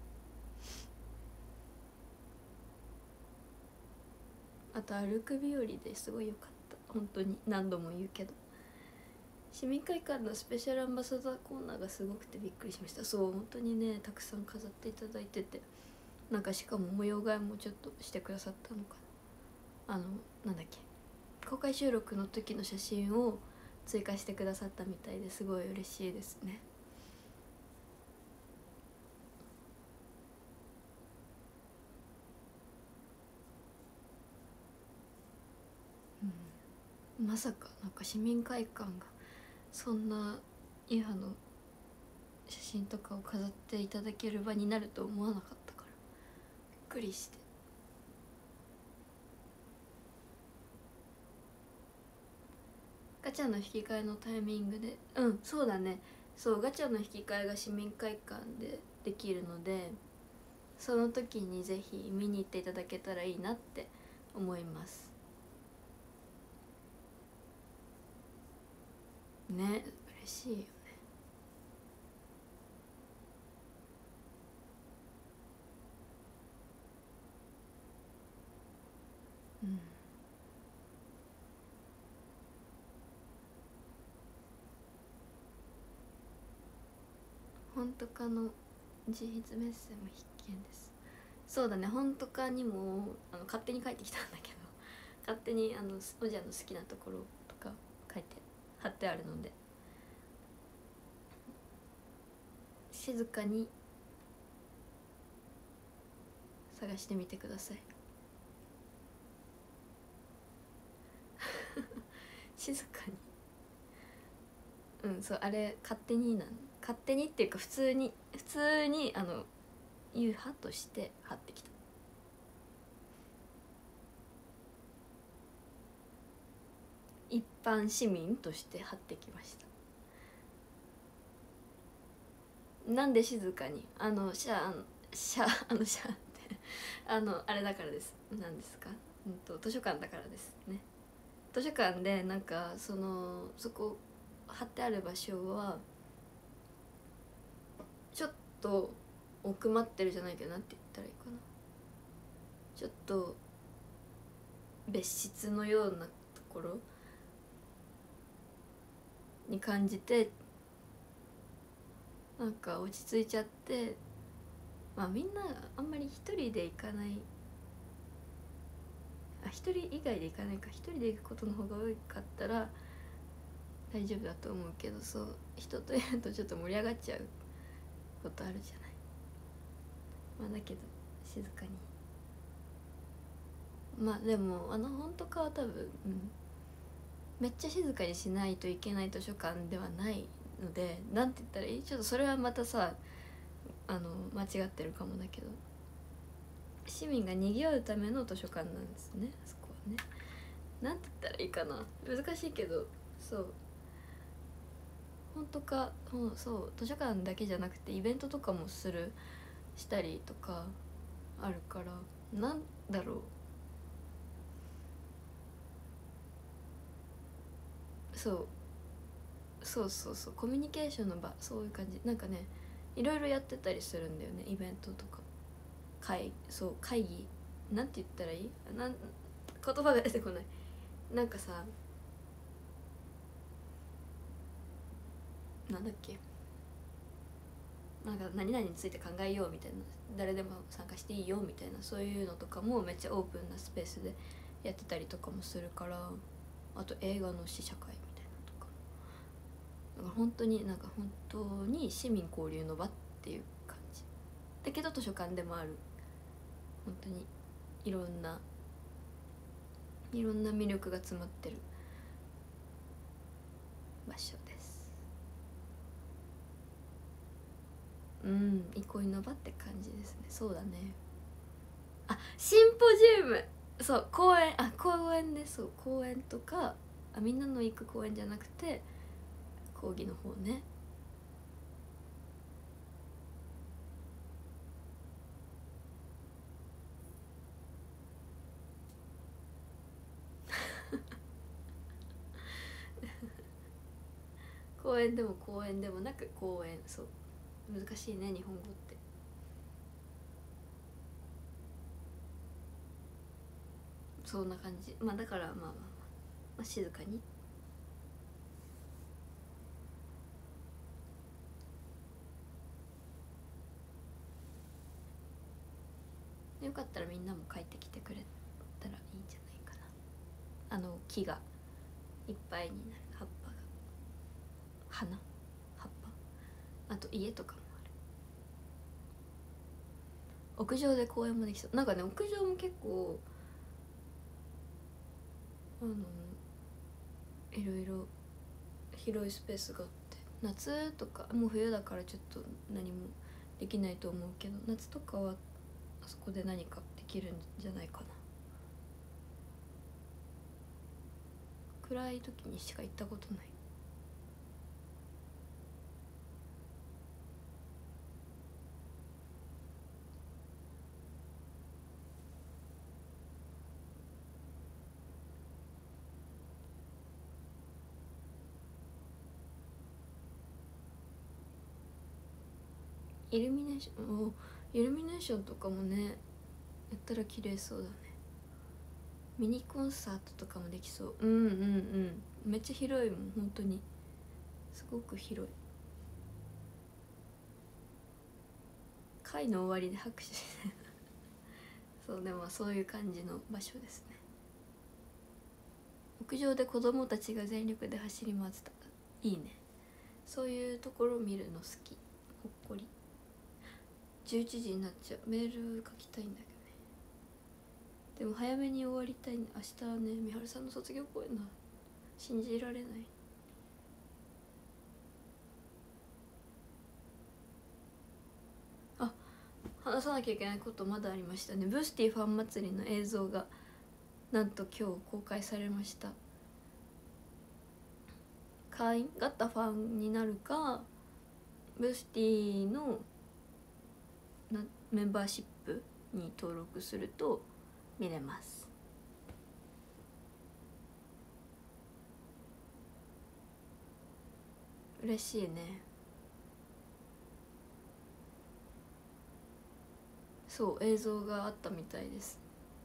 あと歩く日和ですごい良かった、本当に何度も言うけど。市民会館のスペシャルアンバサダーコーナーがすごくてびっくりしました。そう本当にね、たくさん飾っていただいてて、なんかしかも模様替えもちょっとしてくださったのかな、あのなんだっけ、公開収録の時の写真を追加してくださったみたいで、すごい嬉しいですね。うん、まさかなんか市民会館がそんなユハの写真とかを飾っていただける場になると思わなかったからびっくりして。ガチャの引き換えのタイミングで、うん、そうだね、そうガチャの引き換えが市民会館でできるので、その時にぜひ見に行っていただけたらいいなって思いますね。嬉しいよね。うん、本当かの自筆メッセも必見です。そうだね、本当かにもあの勝手に書いてきたんだけど、勝手にあのおじゃの好きなところとか書いて貼ってあるので、静かに探してみてください。静かに、うん、そう、あれ勝手になん勝手にっていうか、普通に普通にあのユーハとして貼ってきた。一般市民として貼ってきました。なんで静かに、あのシャンシャあのシャンってあのあれだからです。なんですか、うんと図書館だからですね。図書館でなんかそのそこ貼ってある場所はちょっと奥まってるじゃないけど、なんて言ったらいいかな、ちょっと別室のようなところに感じて、なんか落ち着いちゃって、まあみんなあんまり一人で行かない、あ、一人以外で行かないか、一人で行くことの方が多かったら大丈夫だと思うけど、そう人といるとちょっと盛り上がっちゃうことあるじゃない。まあだけど静かに、まあでもあの本当かは多分、うん、めっちゃ静かにしないといけない図書館ではないので、なんて言ったらいい、ちょっとそれはまたさ、あの間違ってるかもだけど、市民がにぎわうための図書館なんですね、あそこはね。なんて言ったらいいかな、難しいけど、そう本当か、うん、そう図書館だけじゃなくてイベントとかもするしたりとかあるから、なんだろう、そうそうそうそう、コミュニケーションの場、そういう感じ、なんかね、いろいろやってたりするんだよね、イベントとか会、そう会議、なんて言ったらいい、なん言葉が出てこない、なんかさ、なんだっけ、 なんか何々について考えようみたいな、誰でも参加していいよみたいな、そういうのとかもめっちゃオープンなスペースでやってたりとかもするから、あと映画の試写会みたいなとか、だから本当になんか本当に市民交流の場っていう感じだけど、図書館でもある本当にいろんないろんな魅力が詰まってる場所です。うん憩いの場って感じですね。そうだね。あ、シンポジウム、そう公園、あ公園で、そう公園とか、あみんなの行く公園じゃなくて講義の方ね。公園でも公園でもなく公園、そう難しいね日本語って。そんな感じ。まあだからまあまあまあ、まあ、静かに。よかったらみんなも帰ってきてくれたらいいんじゃないかな。あの木がいっぱいになる、葉っぱが、花、葉っぱ、あと家とかもある。屋上で公園もできそう。なんかね、屋上も結構あのいろいろ広いスペースがあって、夏とかもう冬だからちょっと何もできないと思うけど、夏とかはあそこで何かできるんじゃないかな。暗い時にしか行ったことない。イルミネーション、おイルミネーションとかもねやったら綺麗そうだね。ミニコンサートとかもできそう。うんうんうん、めっちゃ広いもん本当に、すごく広い。会の終わりで拍手してそうでもそういう感じの場所ですね。屋上で子供たちが全力で走り回ってた、いいね。そういうところを見るの好き。ほっこり。じゅういちじになっちゃう。メール書きたいんだけどね。でも早めに終わりたいね。明日はね、みはるさんの卒業公演だ。信じられない。あ、話さなきゃいけないことまだありましたね。ブースティファン祭りの映像がなんと今日公開されました。会員ガッタファンになるか、ブースティのなメンバーシップに登録すると見れます。嬉しいね。そう映像があったみたいです。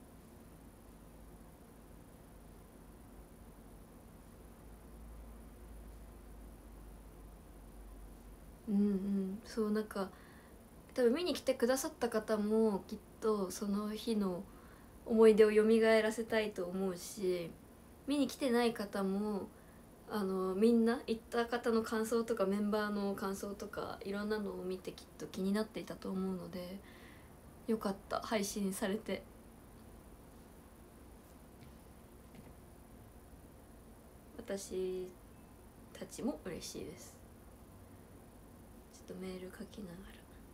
うんうん、そうなんか多分見に来てくださった方もきっとその日の思い出を蘇らせたいと思うし、見に来てない方もあのみんな行った方の感想とかメンバーの感想とかいろんなのを見てきっと気になっていたと思うので、よかった配信されて。私たちも嬉しいです。ちょっとメール書きながら。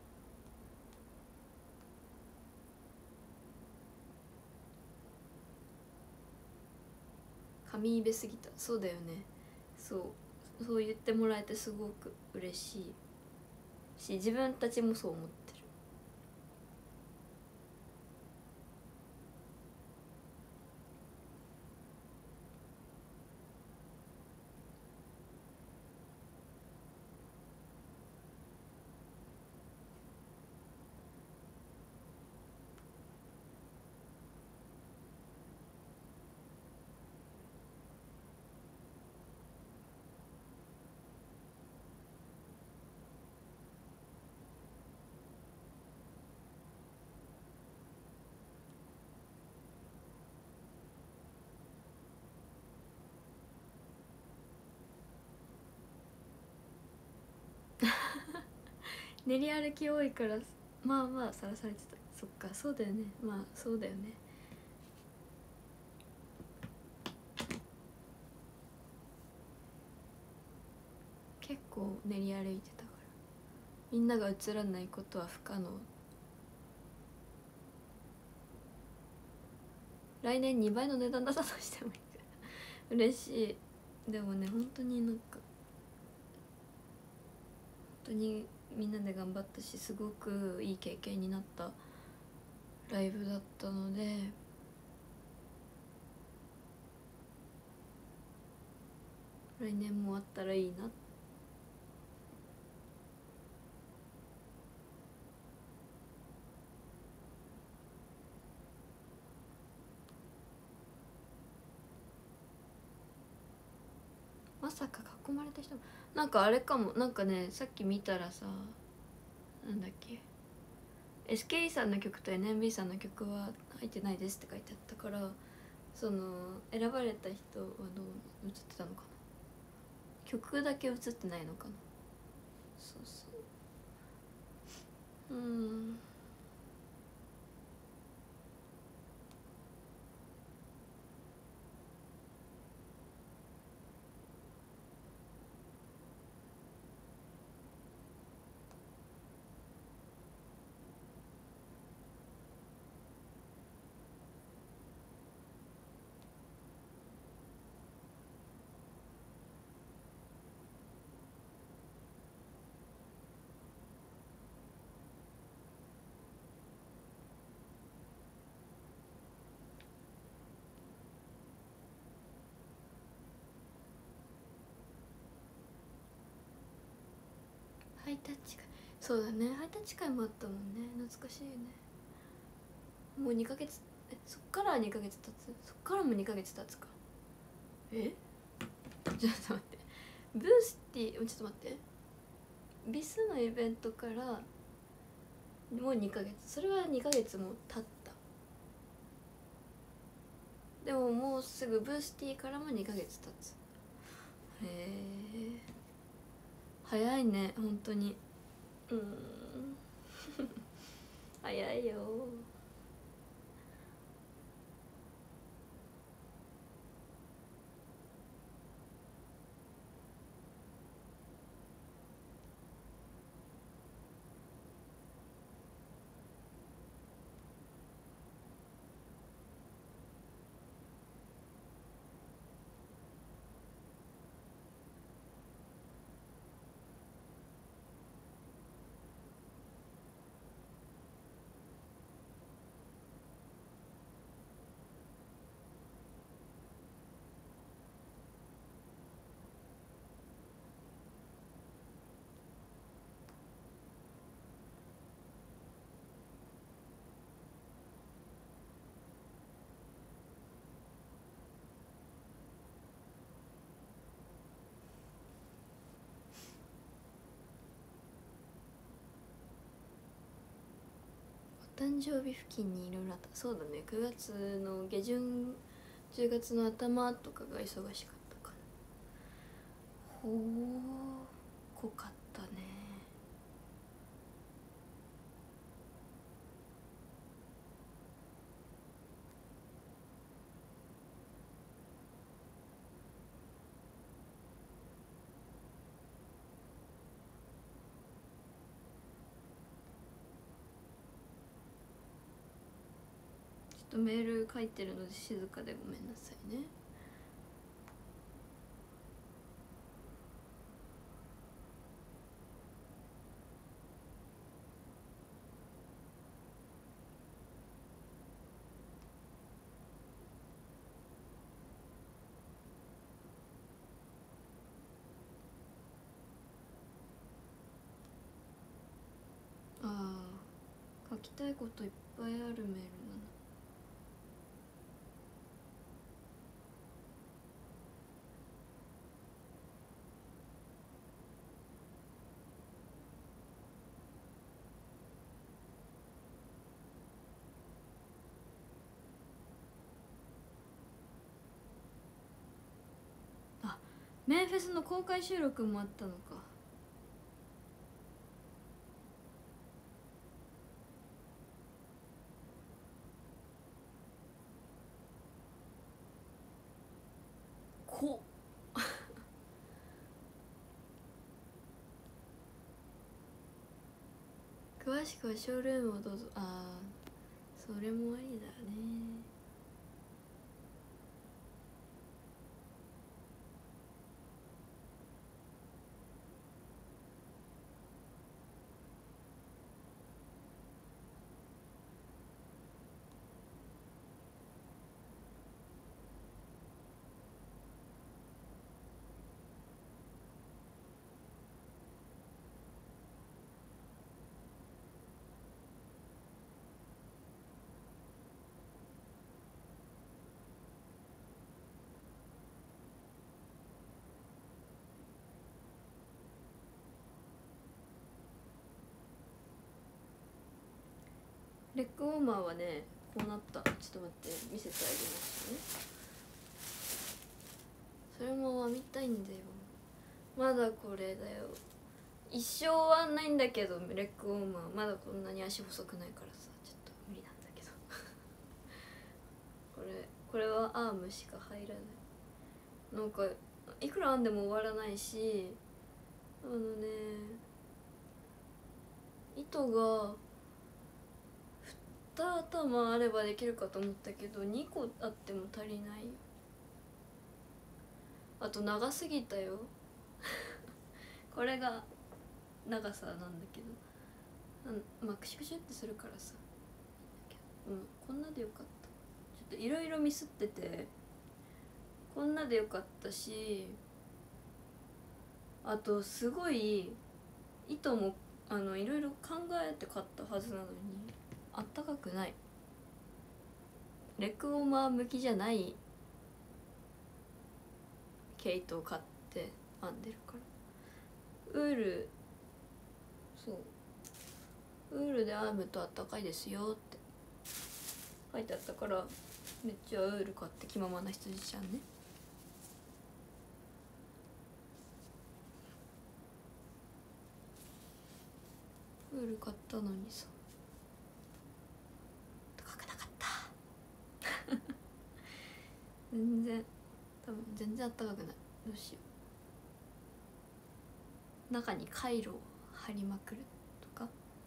髪イベすぎた。そうだよね。そうそう言ってもらえてすごく嬉しいし、自分たちもそう思ってる。 練り歩き多いからまあまあさらされてた。そっかそうだよね、まあそうだよね。結構練り歩いてたからみんなが映らないことは不可能。来年にばいの値段出さとしてもいいから嬉しい。でもね本当になんか本当にみんなで頑張ったしすごくいい経験になったライブだったので、来年もあったらいいな。まさか囲まれた人もなんかあれかも。なんかねさっき見たらさなんだっけ エスケーイー さんの曲と エヌエムビー さんの曲は入ってないですって書いてあったから、その選ばれた人はどう映ってたのかな。曲だけ映ってないのかな。そうそううん。ハイタッチ会、そうだね、ハイタッチ会もあったもんね。懐かしいね。もうにかげつ、えそっからにかげつ経つ。そっからもにかげつ経つか。えちょっと待って、ブースティーちょっと待って、ビスのイベントからもうにかげつ、それはにかげつも経った。でももうすぐブースティーからもにかげつ経つ。へえ早いね本当に。うん早いよ。お誕生日付近にいろいろあった。そうだね、くがつの下旬じゅうがつの頭とかが忙しかったかな。ほう濃かったね。ちょっとメール書いてるので静かでごめんなさいね。ああ書きたいこといっぱいあるメールだな。あメンフェスの公開収録もあったのか。 こっ詳しくはショールームをどうぞ。ああそれもありだね。レッグウォーマーはねこうなった。ちょっと待って見せてあげますね。それも編みたいんだよ。まだこれだよ。一生終わんないんだけどレッグウォーマーまだこんなに足細くないからさちょっと無理なんだけどこれこれはアームしか入らない。なんかいくら編んでも終わらないし、あのね糸がに頭あればできるかと思ったけどにこあっても足りないよ。あと長すぎたよこれが長さなんだけど、まあクシュクシュってするからさ、うん、こんなでよかった。ちょっといろいろミスっててこんなでよかったし、あとすごい糸もあのいろいろ考えて買ったはずなのにあったかくない。レッグウォーマー向きじゃない毛糸を買って編んでるから。ウールそうウールで編むとあったかいですよって書いてあったからめっちゃウール買って気ままな羊ちゃんね。ウール買ったのにさ高くなかった全然多分全然あったかくない。どうしよう。中にカイロを貼りまくるとか。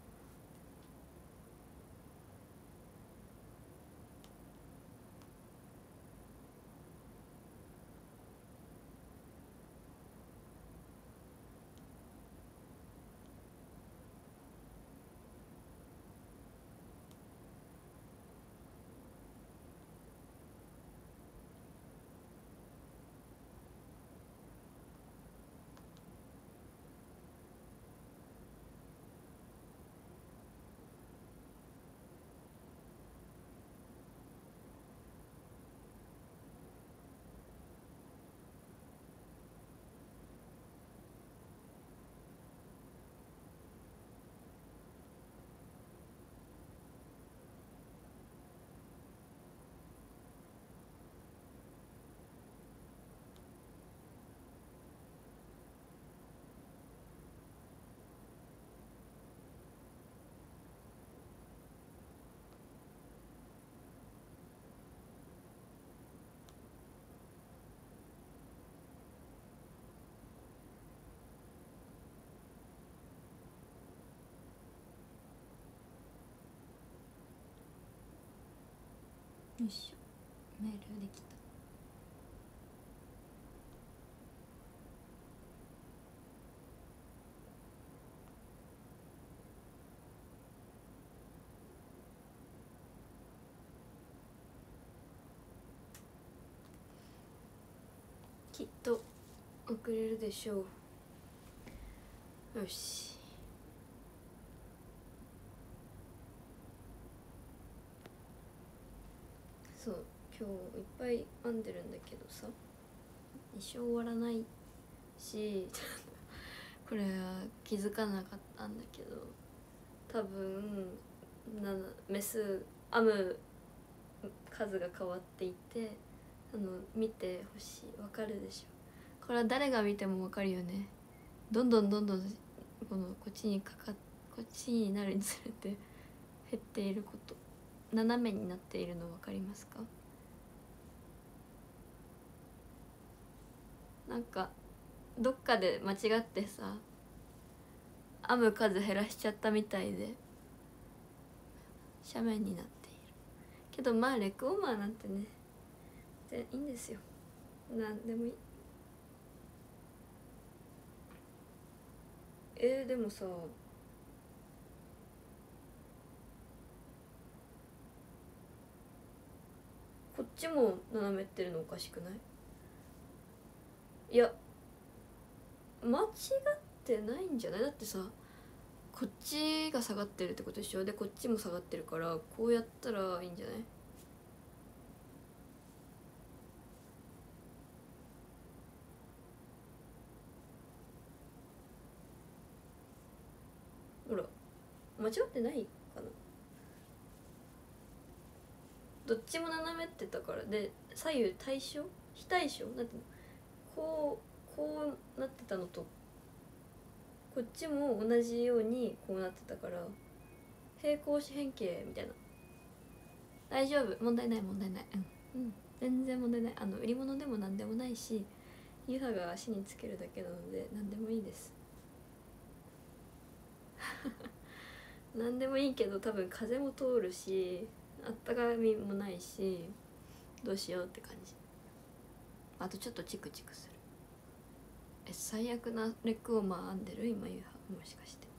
よいしょメールできた。きっと送れるでしょう。よしそう今日いっぱい編んでるんだけどさ一生終わらないしこれは気づかなかったんだけど多分なメス編む数が変わっていてあの見てほしい。わかるでしょ。これは誰が見てもわかるよね。どんどんどんどんこのこっちにかかこっちになるにつれて減っていること、斜めになっているの分かりますか？ なんかどっかで間違ってさ編む数減らしちゃったみたいで斜面になっているけど、まあレッグウォーマーなんてねでいいんですよ、なんでもいい。えー、でもさこっちも斜めってるのおかしくない？いや間違ってないんじゃない？だってさこっちが下がってるってことでしょ。でこっちも下がってるからこうやったらいいんじゃない？ほら間違ってないかな。どっちも斜めってたからで左右対称非対称だってこうこうなってたのとこっちも同じようにこうなってたから平行四辺形みたいな。大丈夫、問題ない問題ない、うん、うん、全然問題ない。あの売り物でも何でもないしユハが足につけるだけなので何でもいいです何でもいいけど多分風も通るしあったかみもないしどうしようって感じ。あとちょっとチクチクする。え最悪なレッグウォーマー編んでる今ユハ、もしかして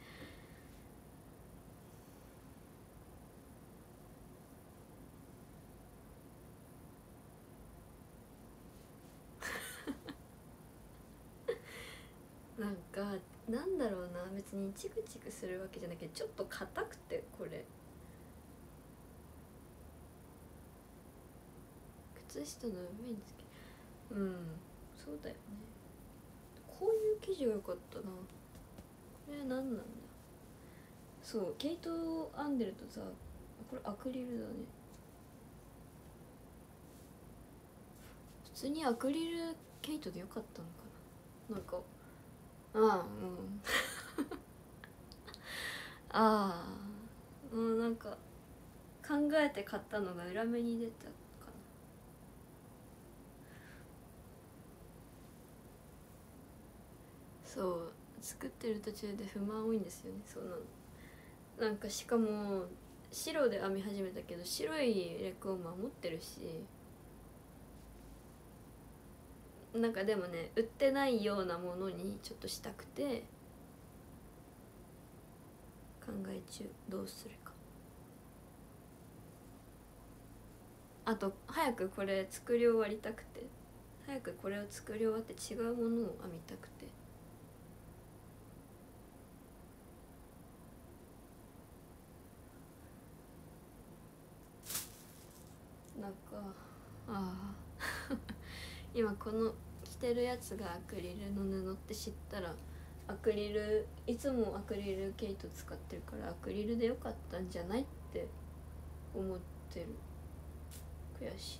なんかなんだろうな、別にチクチクするわけじゃなくてちょっと硬くてこれ靴下の上につけうんそうだよね。こういう生地が良かったな。これ何なんだ。そう毛糸を編んでるとさこれアクリルだね。普通にアクリル毛糸でよかったのかな。なんかああうんああもうなんか考えて買ったのが裏目に出たかな。そう作ってる途中で不満多いんですよね。そうなの。なんかしかも白で編み始めたけど白いレッグウォーマー持ってるし、なんかでもね売ってないようなものにちょっとしたくて考え中どうするか。あと早くこれ作り終わりたくて早くこれを作り終わって違うものを編みたくて。なんかああ今この着てるやつがアクリルの布って知ったらアクリルいつもアクリル毛糸使ってるからアクリルでよかったんじゃないって思ってる。悔しい。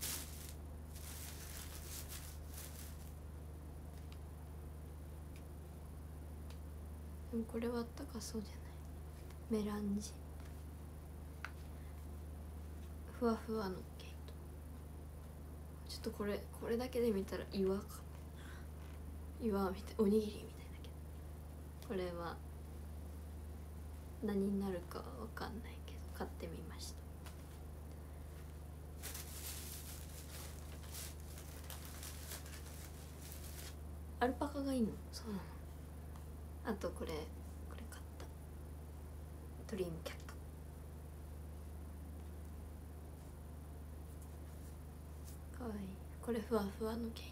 でもこれはあったかそうじゃない。メランジふわふわの毛糸。ちょっとこれこれだけで見たら岩か岩みたいおにぎりみたいだけどこれは何になるかわかんないけど買ってみました。アルパカがいいの。そうなの。あとこれこれ買ったドリームキャット。かわいい。これふわふわの毛糸。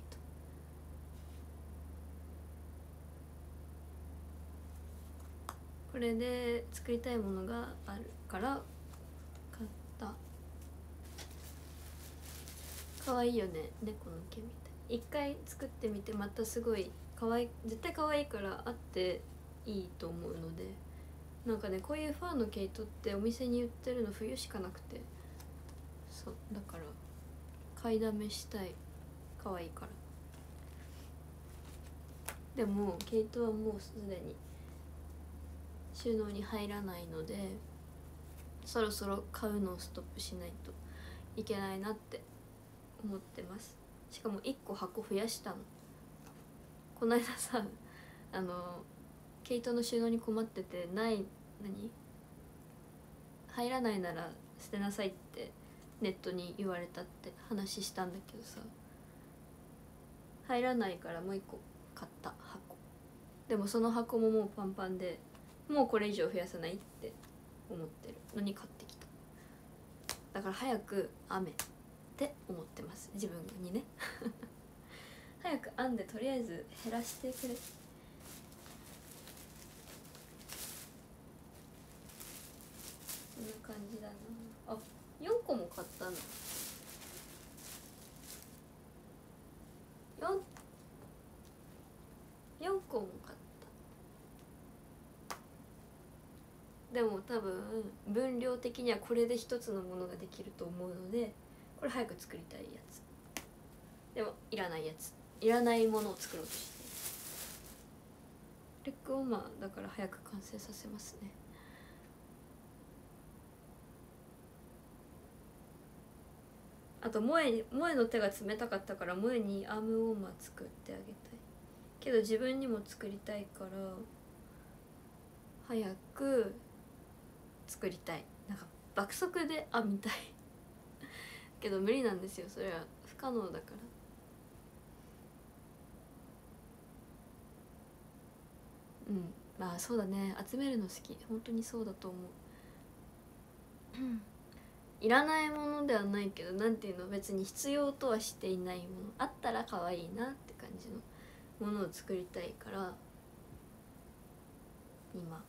これで作りたいものがあるから買った。かわいいよね猫の毛みたい。一回作ってみてまたすごいかわいい、絶対かわいいからあっていいと思うので、なんかねこういうファーの毛糸ってお店に売ってるの冬しかなくて、そうだから買いだめしたい。かわいいから。でも毛糸はもうすでに収納に入らないのでそろそろ買うのをストップしないといけないなって思ってます。しかもいっこ箱増やしたの。 この間さあの毛糸の収納に困っててない何入らないなら捨てなさいってネットに言われたって話したんだけどさ、入らないからもう一個買った箱。でもその箱ももうパンパンで、もうこれ以上増やさないって思ってるのに買ってきた。だから早く編めって思ってます、自分にね早く編んでとりあえず減らしてくれ。そんな感じだなあ。よんこも買ったの。よん よんこも買った。でも多分分量的にはこれで一つのものができると思うので、これ早く作りたいやつ。でもいらないやつ、いらないものを作ろうとしてレッグウォーマーだから早く完成させますね。あと萌え萌えの手が冷たかったから萌えにアームウォーマー作ってあげたいけど、自分にも作りたいから早く作りたい。なんか爆速で編みたいけど無理なんですよ、それは不可能だから。うん、まあそうだね、集めるの好き、本当にそうだと思ういらないものではないけど、なんていうの、別に必要とはしていないもの、あったら可愛いなって感じのものを作りたいから、今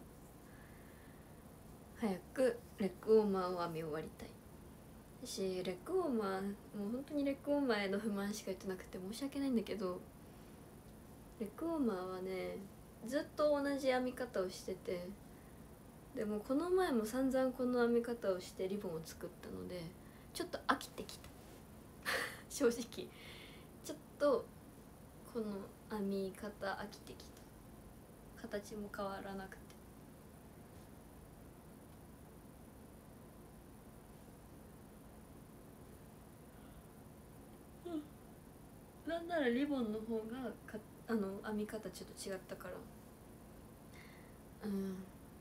早くレッグウォーマーを編み終わりたいし、レッグウォーマー、もう本当にレッグウォーマーへの不満しか言ってなくて申し訳ないんだけど、レッグウォーマーはねずっと同じ編み方をしてて、でもこの前も散々この編み方をしてリボンを作ったのでちょっと飽きてきた正直ちょっとこの編み方飽きてきた。形も変わらなくて、うん、なんならリボンの方がかあの編み方ちょっと違ったから、うん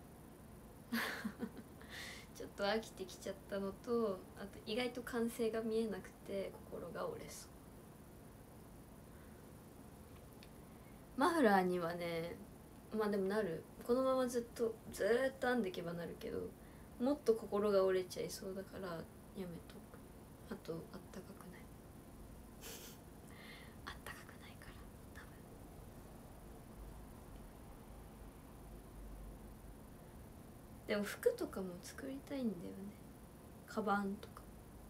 ちょっと飽きてきちゃったのと、あと意外と完成が見えなくて心が折れそう。マフラーにはね、まあでもなる、このままずっとずーっと編んでいけばなるけど、もっと心が折れちゃいそうだからやめとく。あとあったかくないあったかくないから多分。でも服とかも作りたいんだよね、カバンとか。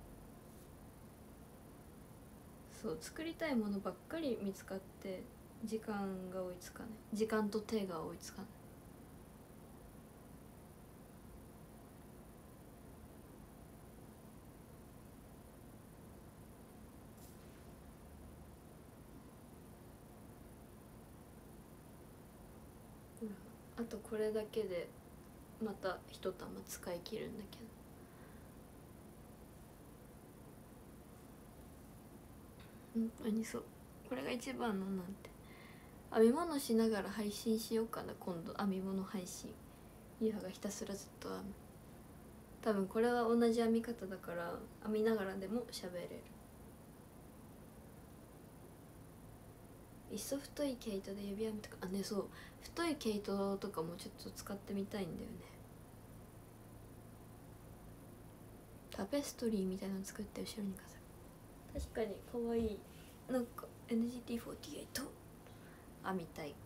そう作りたいものばっかり見つかって時間が追いつかない、時間と手が追いつかない。あとこれだけでまた一玉使い切るんだけど、本当にそう、これが一番のなんて。編み物しながら配信しようかな今度、編み物配信。ゆうはがひたすらずっと編む。多分これは同じ編み方だから編みながらでも喋れる。いっそ太い毛糸で指編みとか、あね、そう太い毛糸とかもちょっと使ってみたいんだよね。タペストリーみたいなの作って後ろに飾る。確かにかわいい。なんか エヌジーティーフォーティーエイト 編みたい。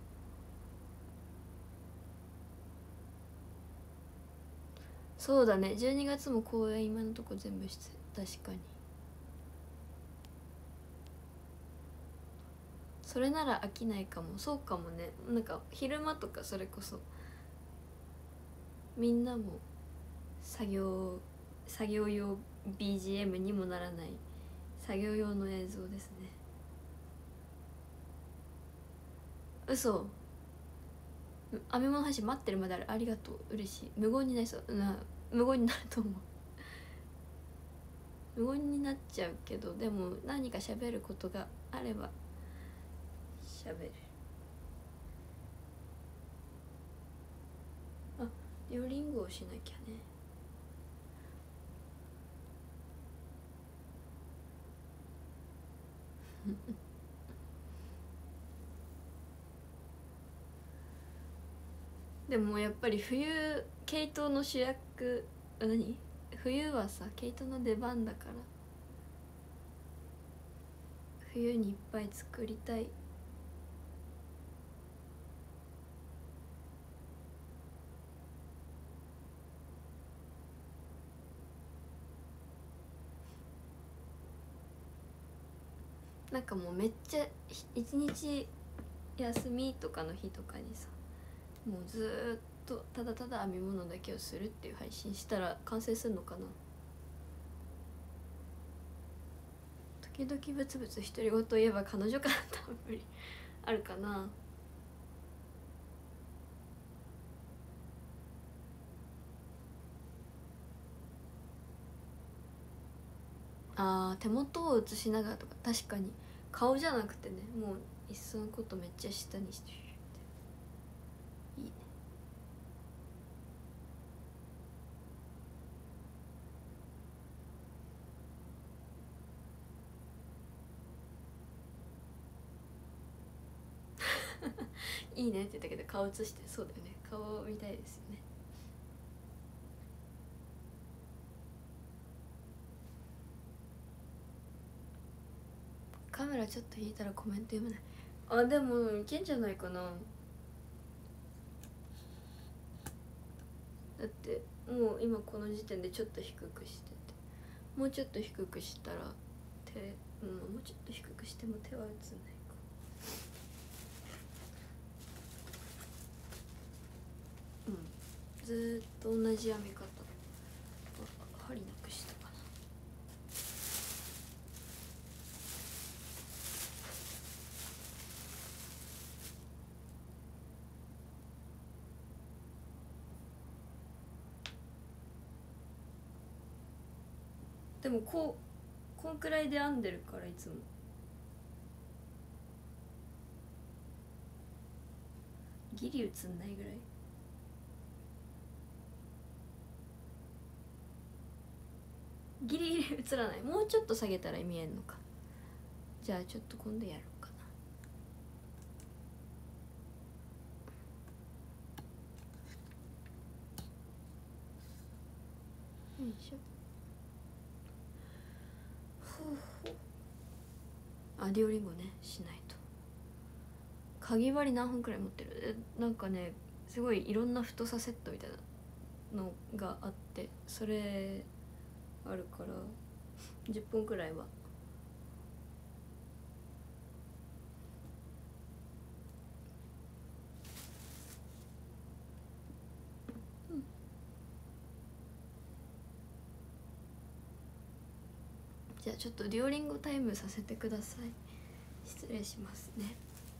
そうだね、じゅうにがつも公演今のとこ全部して、確かにそれなら飽きないかも。そうかもね、なんか昼間とかそれこそみんなも作業作業用 ビージーエム にもならない作業用の映像ですね。嘘、編み物配信待ってるまである、ありがとう、嬉しい。無言になりそうな、無言になると思う無言になっちゃうけど、でも何か喋ることがあれば喋る。 デュオリンゴをしなきゃね。でもやっぱり冬毛糸の主役、何冬はさ毛糸の出番だから、冬にいっぱい作りたい。なんかもうめっちゃ一日休みとかの日とかにさ、もうずーっとただただ編み物だけをするっていう配信したら完成するのかな。時々ブツブツ独り言言えば彼女からたっぷりあるかな。あー手元を映しながらとか、確かに顔じゃなくてね、もういっそのことめっちゃ下にしてるっていいね。いいねって言ったけど顔映して、そうだよね、顔見たいですよね。カメラちょっと引いたらコメント読めない。あ、でもいけんじゃないかな。だってもう今この時点でちょっと低くしてて、もうちょっと低くしたら手、うん、もうちょっと低くしても手は映んないか。うん、ずーっと同じ編み方。あ、針なくしたかな。でもこうこんくらいで編んでるからいつも。ギリ映んないぐらい。ギリギリ映らない。もうちょっと下げたら見えんのか。じゃあちょっと今度やろうかな。よいしょ。ほうほう。あ、デュオリンゴねしないと。かぎ針何本くらい持ってる？え、なんかねすごいいろんな太さセットみたいなのがあって、それあるからじゅっぽんくらいは。うん、じゃあちょっとデュオリンゴタイムさせてください。失礼しますね。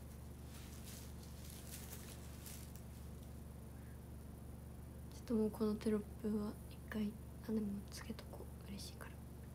ちょっともうこのテロップは一回あでもつけとこう、嬉しいから。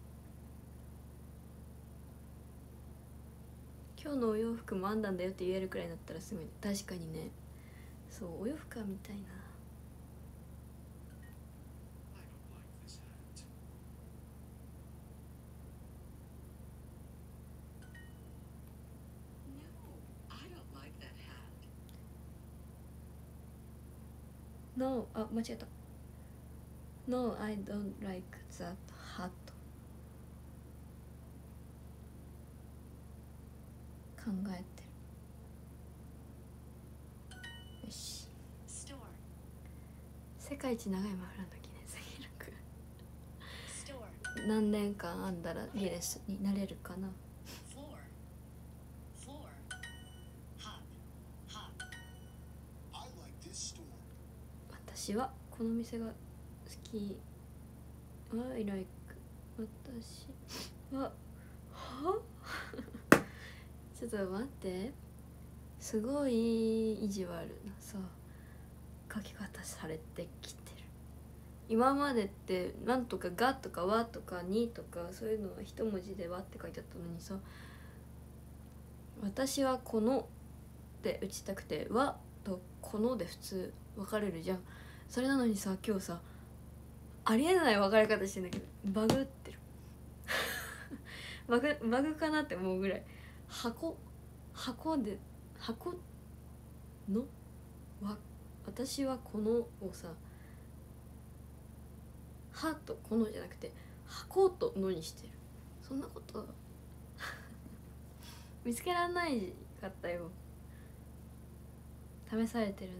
今日のお洋服も編んだんだよって言えるくらいだったらすごい、ね、確かにね。そうお洋服は見たいな。No あ間違えた。 No I don't like that hat。 考えてる。よし。世界一長いマフラーの記念すぎるく何年間編んだらギネスになれるかな。私はこの店が好き。I like。 私ははちょっと待って、すごい意地悪なさ書き方されてきてる。今までってなんとか「が」とか「わ」とか「に」とかそういうのは一文字で「わ」って書いてあったのにさ、私はこのって打ちたくて「わ」と「この」で普通分かれるじゃん。 それなのにさ今日さありえない分かれ方してんだけどバグってるバグバグかなって思うぐらい箱箱で箱のわ私はこのをさはとこのじゃなくて箱とのにしてる。そんなこと見つけらんないかったよ。試されてるね。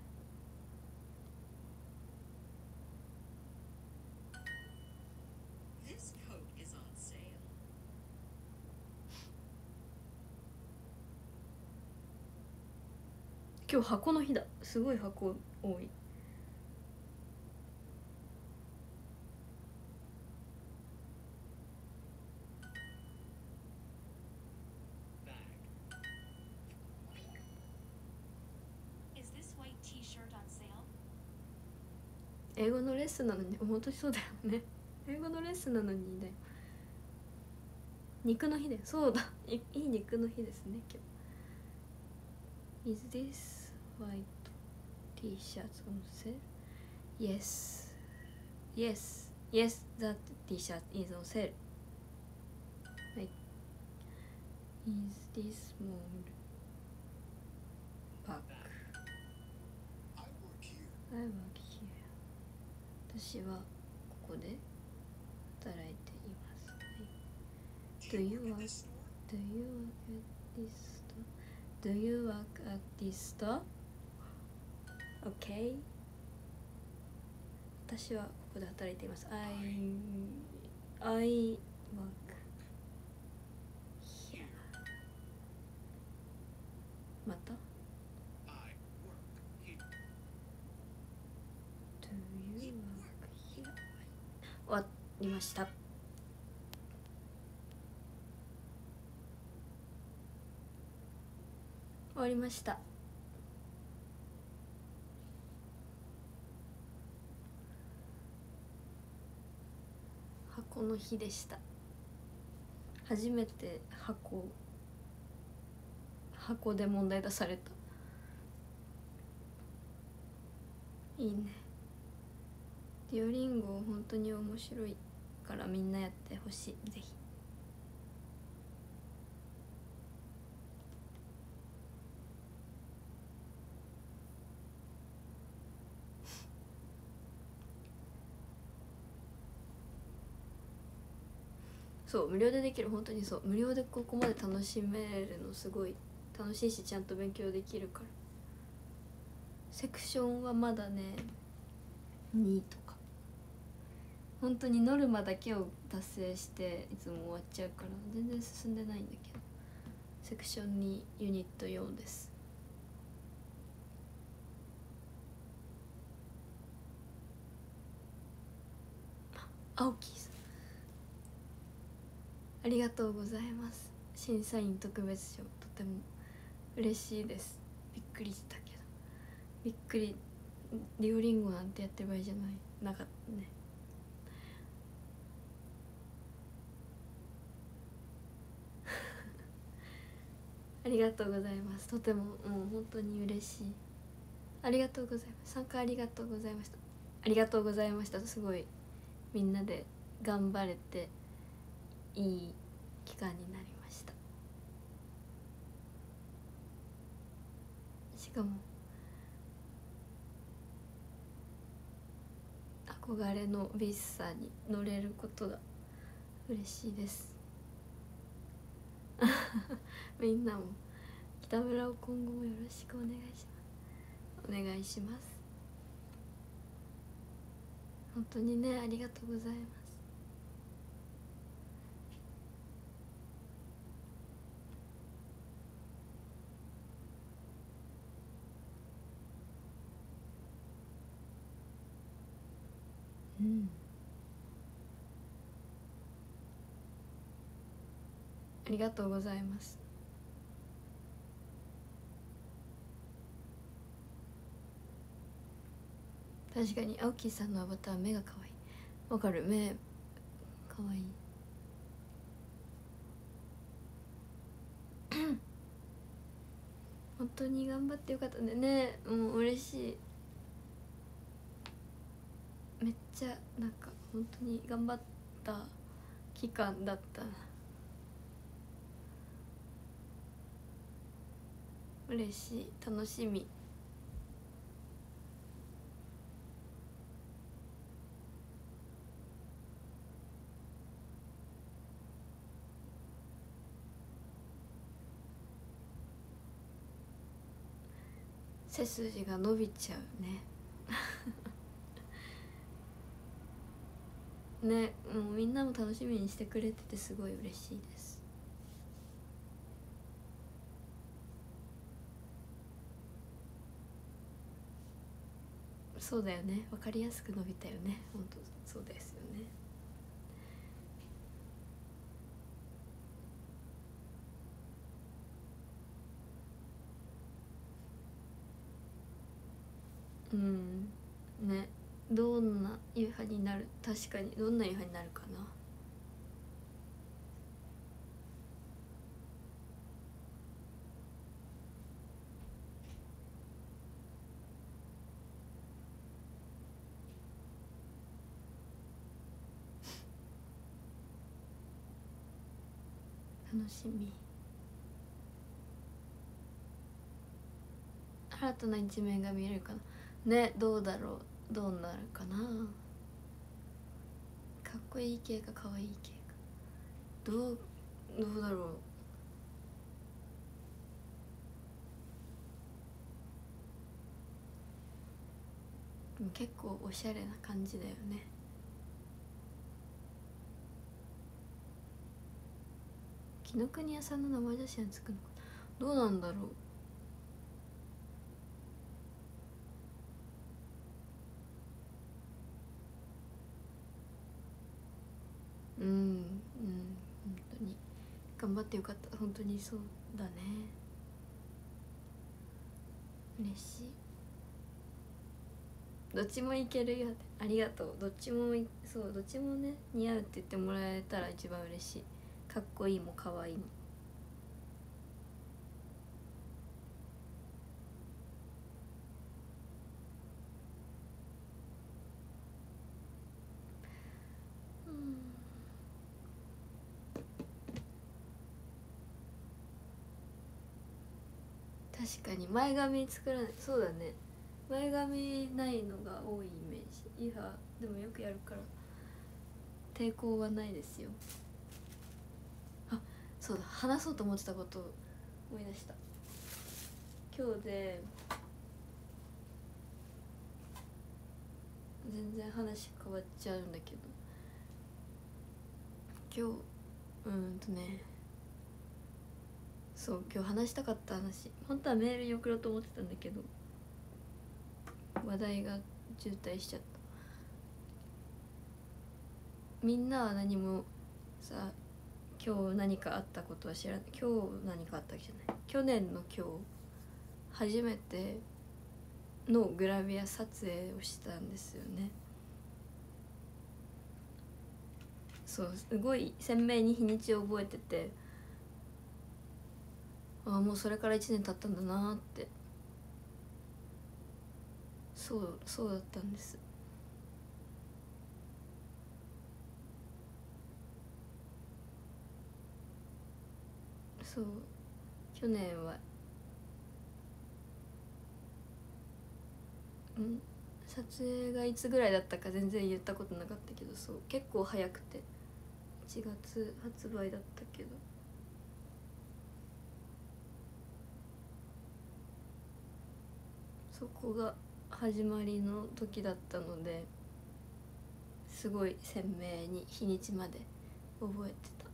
今日箱の日だ。すごい箱多い。英語のレッスンなのに本当にそうだよね。英語のレッスンなのにだよ。肉の日でそうだ。いい肉の日ですね今日。Is this white T-shirts on sale? Yes. Yes. Yes, that T-shirt is on sale. はい。Is this small bag? I work here. 私はここで働いています。はい。Do you work? Do you work at this store? Do you work at this store? Okay. 私はここで働いています。I I work here. また Do you work here? 終わりました。終わりました。箱の日でした。初めて箱箱で問題出された。いいね。デュオリンゴ本当に面白いからみんなやってほしい。ぜひ。そう無料でできる。本当にそう無料でここまで楽しめるのすごい楽しいしちゃんと勉強できるから。セクションはまだねにとか本当にノルマだけを達成していつも終わっちゃうから全然進んでないんだけど、セクションにユニットよんです。青木さんありがとうございます。審査員特別賞とても嬉しいです。びっくりしたけどびっくり。デュオリンゴなんてやってる場合じゃないなかったね。ありがとうございます。とてももう本当に嬉しい。ありがとうございます。参加ありがとうございました。ありがとうございました。すごいみんなで頑張れていい期間になりました。しかも憧れのビッサに乗れることが嬉しいですみんなも北村を今後もよろしくお願いします。お願いします。本当にねありがとうございます。うん、ありがとうございます。確かに青木さんのアバター目が可愛い。わかる、目可愛い本当に頑張ってよかったね。ねもう嬉しい。 めっちゃなんか本当に頑張った期間だったな。嬉しい、楽しみ。背筋が伸びちゃうねね、もうみんなも楽しみにしてくれててすごい嬉しいです。そうだよね、分かりやすく伸びたよね、本当そうですよね。うんね、どんな夕飯になる、確かにどんな夕飯になるかな。楽しみ。新たな一面が見えるかなね、どうだろう、どうなるかな。かっこいい系かかわいい系か、どうどうだろう。でも結構おしゃれな感じだよね。紀ノ国屋さんの生写真つくのかな、どうなんだろう。うんうん、本当に頑張ってよかった、本当にそうだね。嬉しい。どっちもいけるよって、ありがとう。どっちもい、そうどっちもね似合うって言ってもらえたら一番嬉しい。かっこいいもかわいいも。確かに前髪作らない、そうだね、前髪ないのが多いイメージ。いやでもよくやるから抵抗はないですよ。あ、そうだ、話そうと思ってたことを思い出した。今日で全然話変わっちゃうんだけど、今日うんとね、そう今日話したかった話、本当はメールに送ろうと思ってたんだけど話題が渋滞しちゃった。みんなは何もさ、今日何かあったことは知らない。今日何かあったわけじゃない。去年の今日初めてのグラビア撮影をしたんですよね。そうすごい鮮明に日にちを覚えてて、ああもうそれからいちねん経ったんだなって。そうそうだったんです。そう去年はん撮影がいつぐらいだったか全然言ったことなかったけど、そう結構早くていちがつ発売だったけど、そこが始まりの時だったのですごい鮮明に日にちまで覚えてた。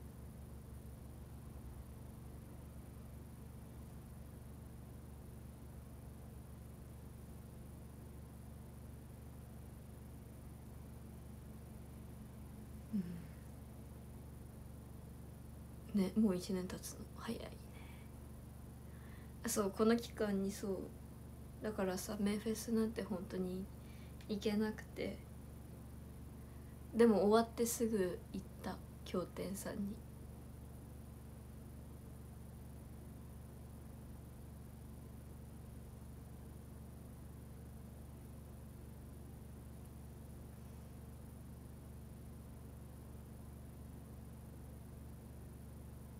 うんね、もういちねん経つの早いね。そうこの期間に、そうだからさ、メンフェスなんて本当に行けなくて、でも終わってすぐ行った、経典さんに。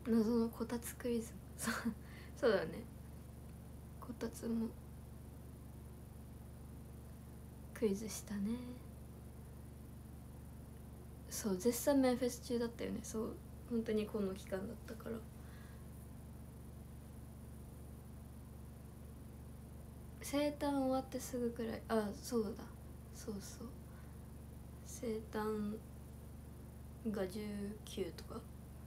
謎のこたつクイズそうそうだね、こたつもクイズしたね。そう絶賛メンフェス中だったよね。そう本当にこの期間だったから。生誕終わってすぐくらい、あそうだそうそう、生誕がじゅうくとか。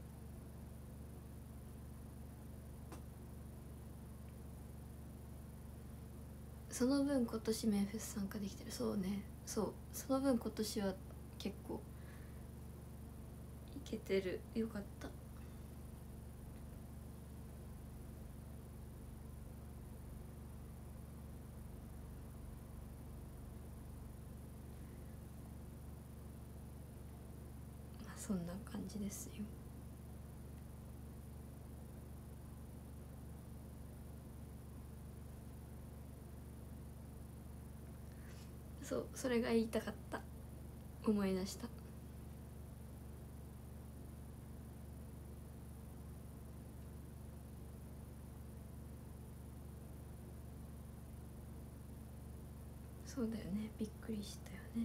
その分今年メンフェス参加できてる。そうね、そうその分今年は結構いけてる。よかった。まあそんな感じですよ。そうそれが言いたかった。思い出した。そうだよね、びっくりしたよね。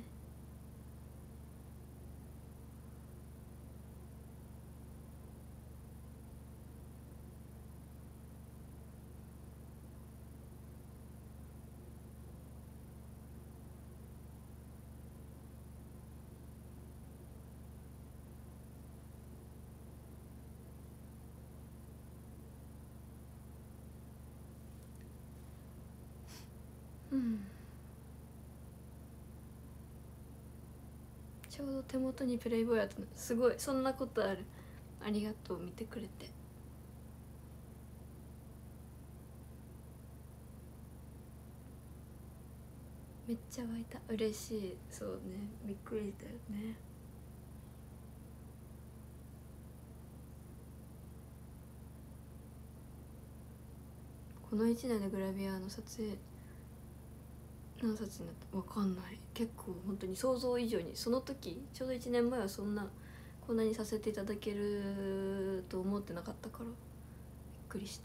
うん、ちょうど手元にプレイボーイあったの。すごい、そんなことある。ありがとう、見てくれて。めっちゃ湧いた。嬉しい。そうね、びっくりだよね。このいちねんでグラビアの撮影何冊になった？わかんない。結構本当に想像以上に、その時ちょうどいちねんまえはそんなこんなにさせていただけると思ってなかったからびっくりした。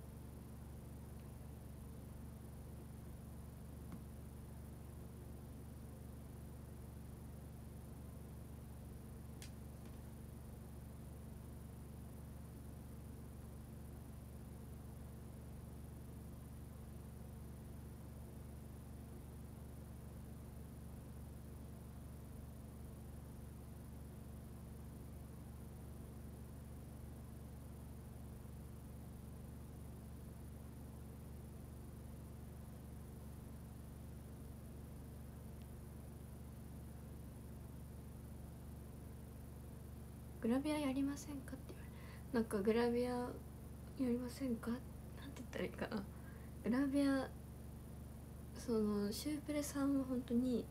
グラビアやりませんかって言われ、なんかグラビアやりませんかなんて言ったらいいかな。グラビア、そのシュープレさんは本当に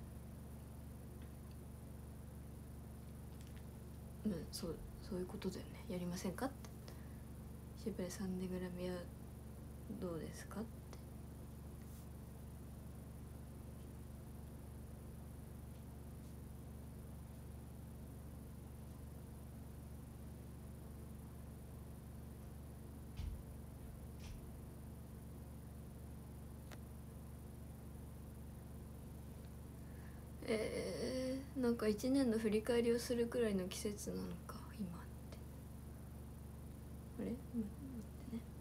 うん、そうそういうことだよね。やりませんかって。シュープレさんでグラビアどうですかって。えー、なんかいちねんの振り返りをするくらいの季節なのか今って。あれ、待ってね。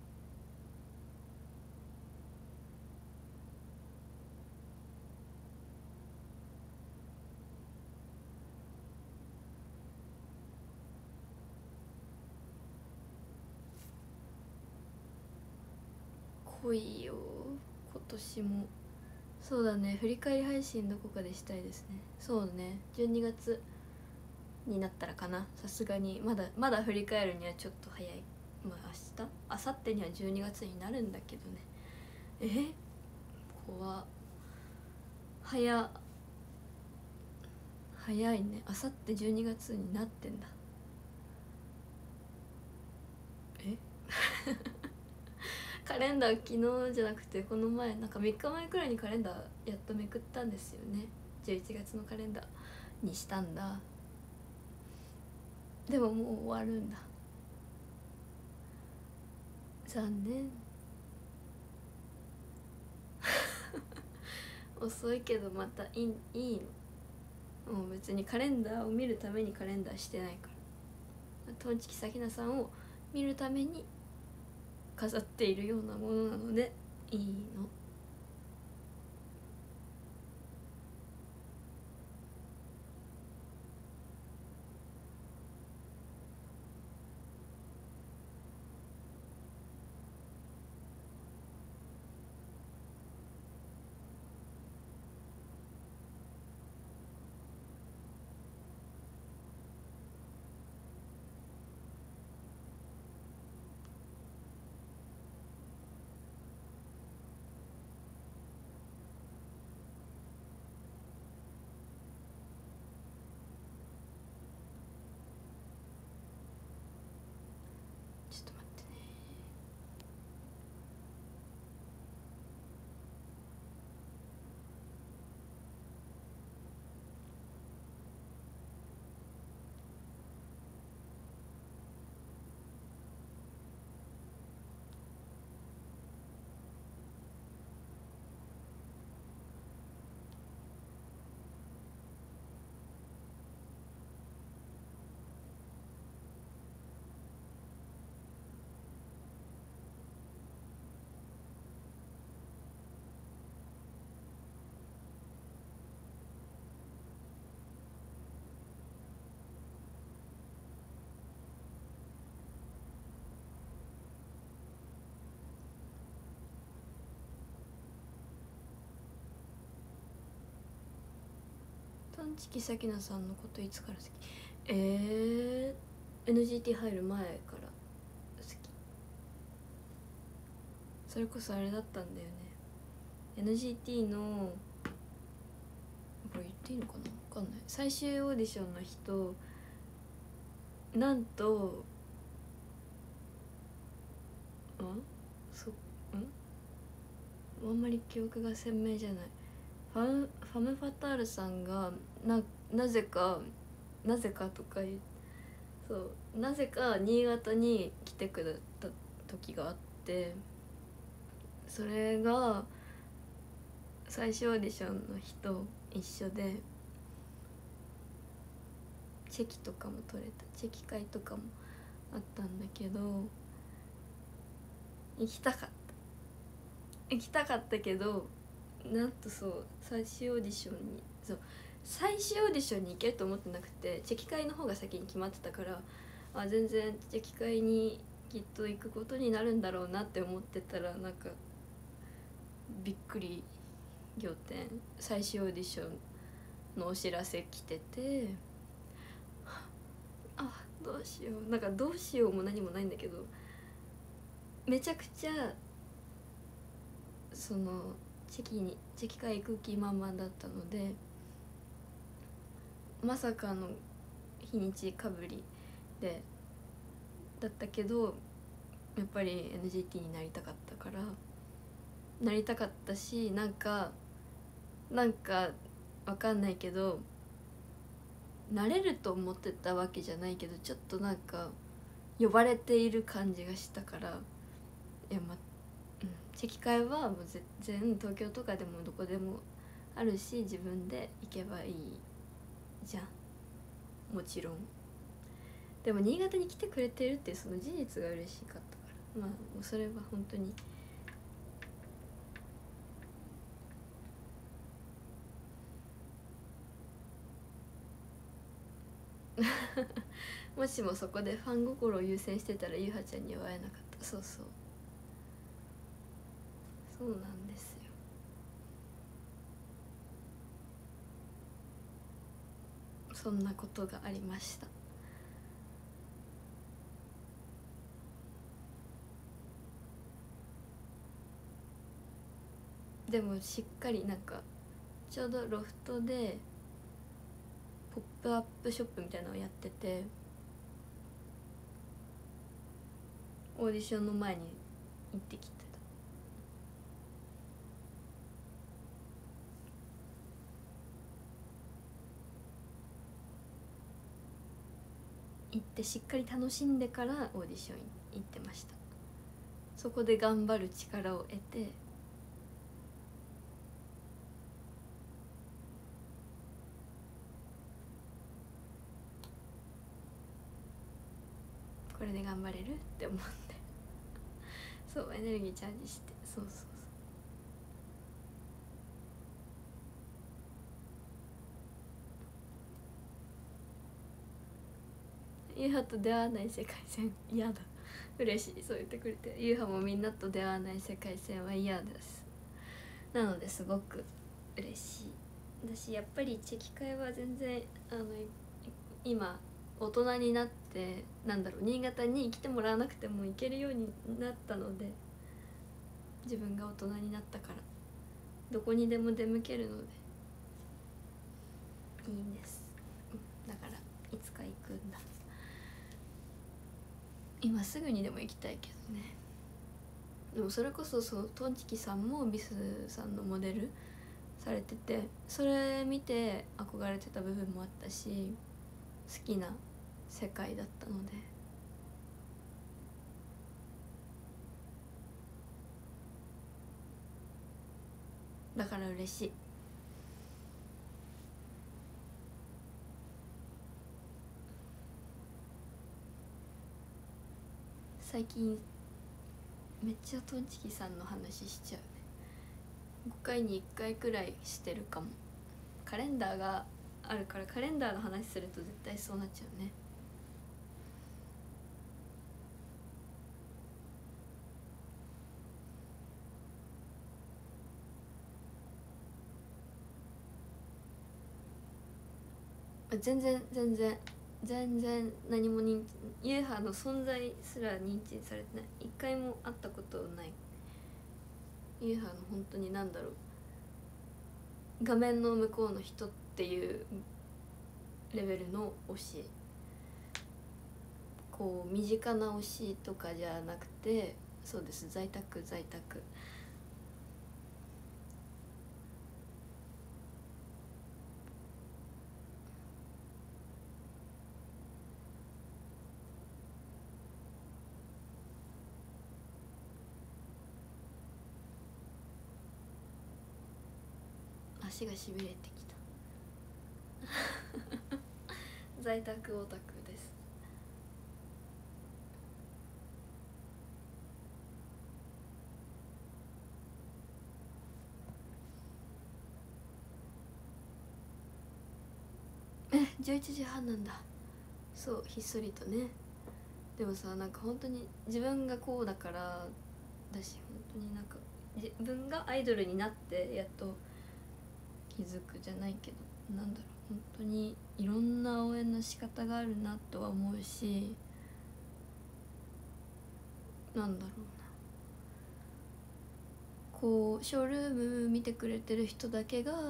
濃いよ今年も。そうだね、振り返り配信どこかでしたいですね。そうね、じゅうにがつになったらかな。さすがにまだまだ振り返るにはちょっと早い。まあ明日明後日にはじゅうにがつになるんだけどね。え怖っ。早早いね。明後日じゅうにがつになってんだ。えカレンダー昨日じゃなくてこの前、なんかみっかまえくらいにカレンダーやっとめくったんですよね。じゅういちがつのカレンダーにしたんだ。でももう終わるんだ。 残念遅いけどまたいいいいの。もう別にカレンダーを見るためにカレンダーしてないから、トンチキサキナさんを見るために飾っているようなものなのでいいの。ちょっと待ってね。トンチキサキナさんのこといつから好き？えー、エヌジーティー 入る前から好き。それこそあれだったんだよね、 エヌジーティー のこれ言っていいのかな、分かんない。最終オーディションの人、なんとあそんあんまり記憶が鮮明じゃない。ファムファム・ファタールさんがななぜかなぜかとか言うそうなぜか新潟に来てくれた時があって、それが最終オーディションの人一緒で、チェキとかも取れた、チェキ会とかもあったんだけど、行きたかった行きたかったけど、なんとそう最終オーディションにそう最終オーディションに行けると思ってなくて、チェキ会の方が先に決まってたから、あ全然チェキ会にきっと行くことになるんだろうなって思ってたら、なんかびっくり仰天、最終オーディションのお知らせ来てて、あどうしよう、なんかどうしようも何もないんだけど、めちゃくちゃそのチェキにチェキ会行く気満々だったので、まさかの日にちかぶりでだったけど、やっぱり エヌジーティー になりたかったからなりたかったし、なんかなんかわかんないけど、なれると思ってたわけじゃないけど、ちょっとなんか呼ばれている感じがしたから、いやまうん、チェキ会はもう全然東京とかでもどこでもあるし、自分で行けばいいじゃん、もちろん。でも新潟に来てくれてるっていうその事実が嬉しかったから、まあもうそれは本当にもしもそこでファン心を優先してたらゆうはちゃんには会えなかった。そうそうそうなんですよ。そんなことがありました。でもしっかりなんかちょうどロフトでポップアップショップみたいなのをやってて、オーディションの前に行ってきてた。行ってしっかり楽しんでからオーディション行ってました。 そこで頑張る力を得て、これで頑張れるって思ってそうエネルギーチャージして、そうそうそう。ユーハと出会わない世界線嫌だ。嬉しい、そう言ってくれて。ユーハもみんなと出会わない世界線は嫌です。なのですごく嬉しい。だしやっぱりチェキ会は全然あの今大人になって、なんだろう、新潟に来てもらわなくても行けるようになったので、自分が大人になったからどこにでも出向けるのでいいんです。だからいつか行くんだ。今すぐにでも行きたいけどね。でもそれこそそうトンチキさんもビスさんのモデルされてて、それ見て憧れてた部分もあったし、好きな世界だったので、だから嬉しい。最近めっちゃトンチキさんの話しちゃうね。ごかいにいっかいくらいしてるかも。カレンダーがあるからカレンダーの話すると絶対そうなっちゃうね。全然全然全然何も認知、ユーハの存在すら認知されてない。一回も会ったことない。ユーハの本当に何だろう、画面の向こうの人っていうレベルの推し、こう身近な推しとかじゃなくて、そうです、在宅在宅。足がしびれてきた在宅オタクです。え、じゅういちじはんなんだ。そう、ひっそりとね。でもさ、なんか本当に自分がこうだからだし、本当になんか自分がアイドルになってやっと気づくじゃないけど、なんだろう、本当にいろんな応援の仕方があるなとは思うし、なんだろうな、こうショールーム見てくれてる人だけが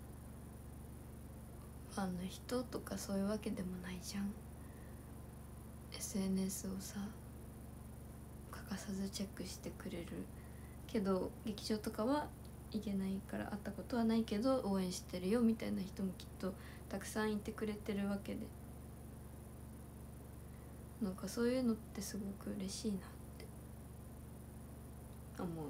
ファンの人とかそういうわけでもないじゃん。 エスエヌエス をさ欠かさずチェックしてくれるけど、劇場とかは行けないから会ったことはないけど応援してるよみたいな人もきっとたくさんいてくれてるわけで、なんかそういうのってすごく嬉しいなって思う。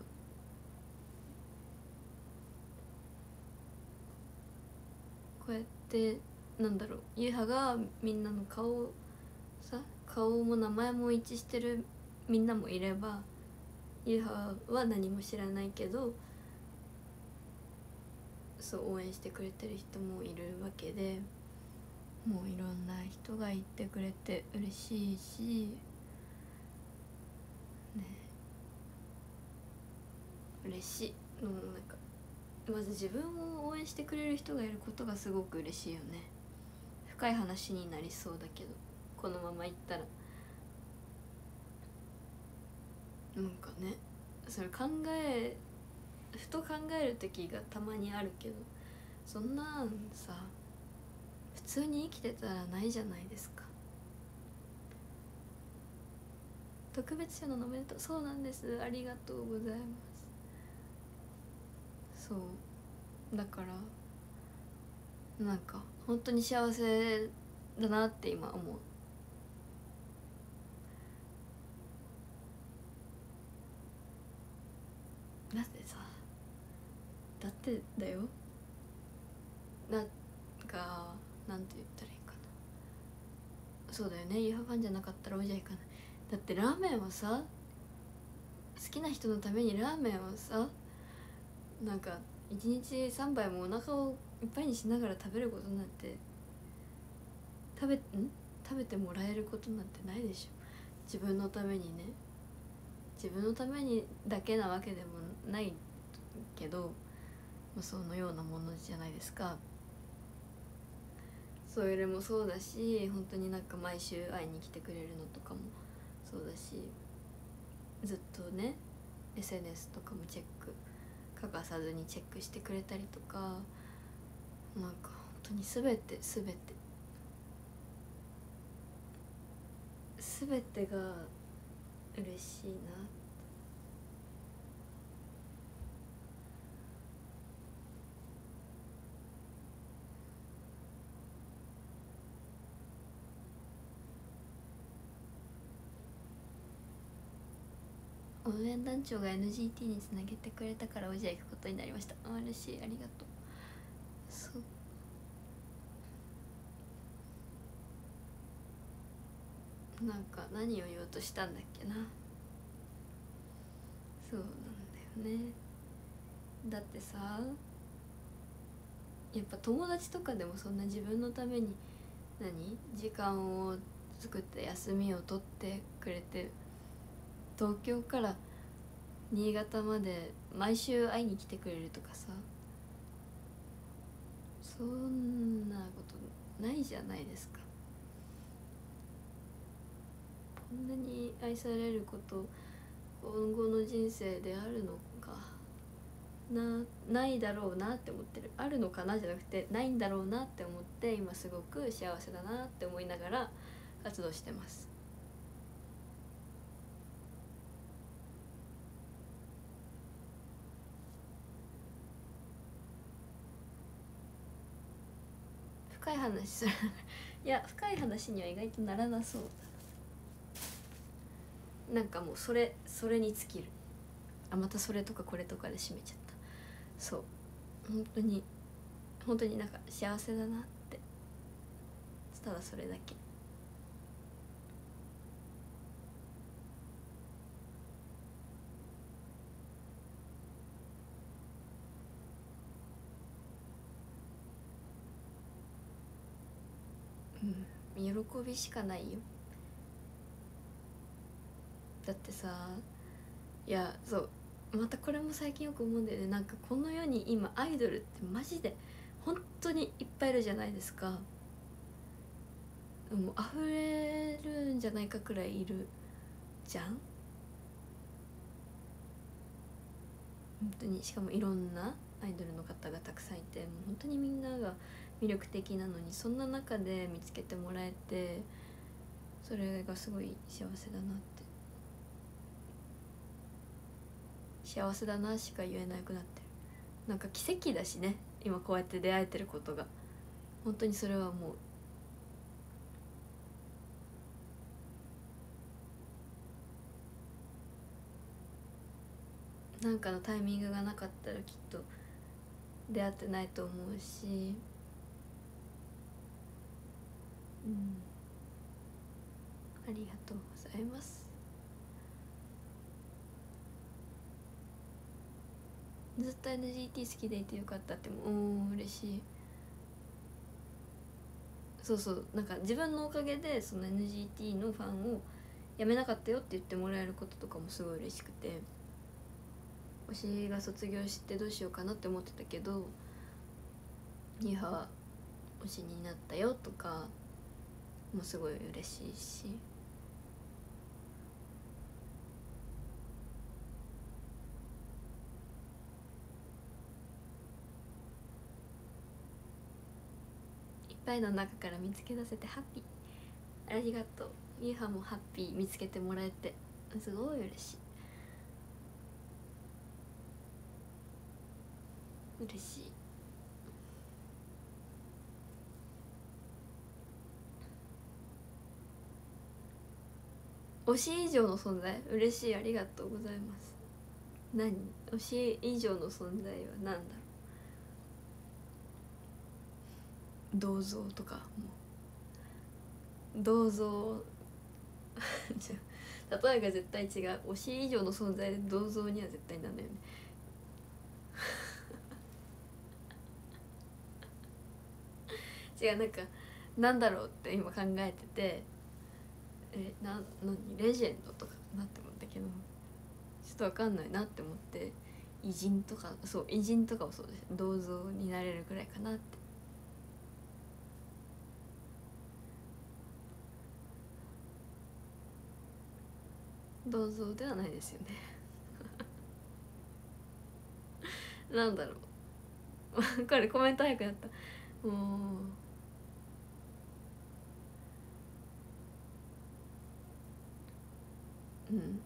こうやってなんだろう、ユーハがみんなの顔さ、顔も名前も一致してるみんなもいれば、ユーハは何も知らないけどそう応援してくれてる人もいるわけで、もういろんな人がいてくれて嬉しいしね、嬉しい。もうなんかまず自分を応援してくれる人がいることがすごく嬉しいよね。深い話になりそうだけど、このままいったらなんかね、それ考えふと考える時がたまにあるけど、そんなんさ普通に生きてたらないじゃないですか。特別賞のおめでとう。そうなんです、ありがとうございます。そうだからなんか本当に幸せだなって今思う。 だってさだってだよ、なんかなんて言ったらいいかな、そうだよね、ユーハファンじゃなかったらおじゃいかない。だってラーメンをさ、好きな人のためにラーメンをさ、なんかいちにちさんばいもお腹をいっぱいにしながら食べることなんて食べん食べてもらえることなんてないでしょ。自分のためにね、自分のためにだけなわけでもないけど、まあ、そのようなものじゃないですか。それもそうだし、本当になんか毎週会いに来てくれるのとかもそうだし、ずっとね エスエヌエス とかもチェック欠かさずにチェックしてくれたりとか、なんか本当に全て全て全てが嬉しいな。応援団長が エヌジーティー につなげてくれたからおじゃ行くことになりました。あ、嬉しい、ありがとう。そう、なんか何を言おうとしたんだっけな。そうなんだよね。だってさ、やっぱ友達とかでもそんな自分のために何時間を作って休みを取ってくれて、東京から新潟まで毎週会いに来てくれるとかさ、そんなことないじゃないですか。こんなに愛されること今後の人生であるのかな、ないだろうなって思ってる。あるのかなじゃなくてないんだろうなって思って、今すごく幸せだなって思いながら活動してます。深い話するいや深い話には意外とならなそうだ。なんかもうそれそれに尽きる。あ、またそれとかこれとかで締めちゃった。そう、本当に本当になんか幸せだなって、ただそれだけ。うん、喜びしかないよ。だってさ、いやそうまたこれも最近よく思うんだよね。なんかこの世に今アイドルってマジで本当にいっぱいいるじゃないですか。もう溢れるんじゃないかくらいいるじゃん。本当に、しかもいろんなアイドルの方がたくさんいて、もう本当にみんなが魅力的なのに、そんな中で見つけてもらえて、それがすごい幸せだなって、幸せだなしか言えなくなってる。なんか奇跡だしね、今こうやって出会えてることが。本当にそれはもうなんかのタイミングがなかったらきっと出会ってないと思うし、うん、ありがとうございます。ずっと エヌジーティー 好きでいてよかったって、もう嬉しい。そうそう、なんか自分のおかげでその エヌジーティー のファンをやめなかったよって言ってもらえることとかもすごい嬉しくて、推しが卒業してどうしようかなって思ってたけど、ニーハは推しになったよとかもすごい嬉しいし、いっぱいの中から見つけ出せてハッピー。ありがとう。ニーハもハッピー見つけてもらえてすごい嬉しい。嬉しい。推し以上の存在、嬉しい、ありがとうございます。 何？推し以上の存在は何だろう？銅像とかもう銅像じゃ例えが絶対違う。推し以上の存在で銅像には絶対なんだよね違う、なんかなんだろうって今考えてて、えな何レジェンドとかなって思ったけどちょっと分かんないなって思って、偉人とか、そう偉人とかもそうです。銅像になれるぐらいかなって。銅像ではないですよねなんだろうこれコメント早くなった。もううん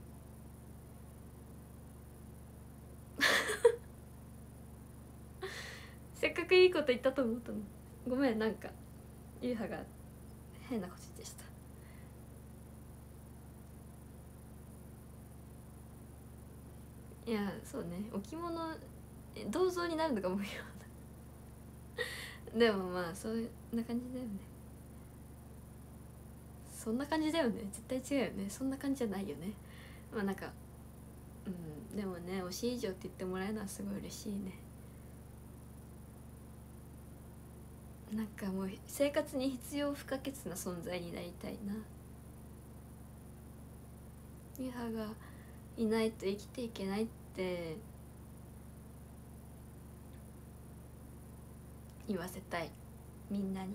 せっかくいいこと言ったと思ったの。ごめん、なんかゆうはが変なことでした。いやそうね、置物銅像になるのかもよでもまあそんな感じだよね。そんな感じだよね、絶対違うよね。そんな感じじゃないよね。まあなんかうん、でもね推し以上って言ってもらえるのはすごい嬉しいね。なんかもう生活に必要不可欠な存在になりたいな。ゆはがいないと生きていけないって言わせたい、みんなに。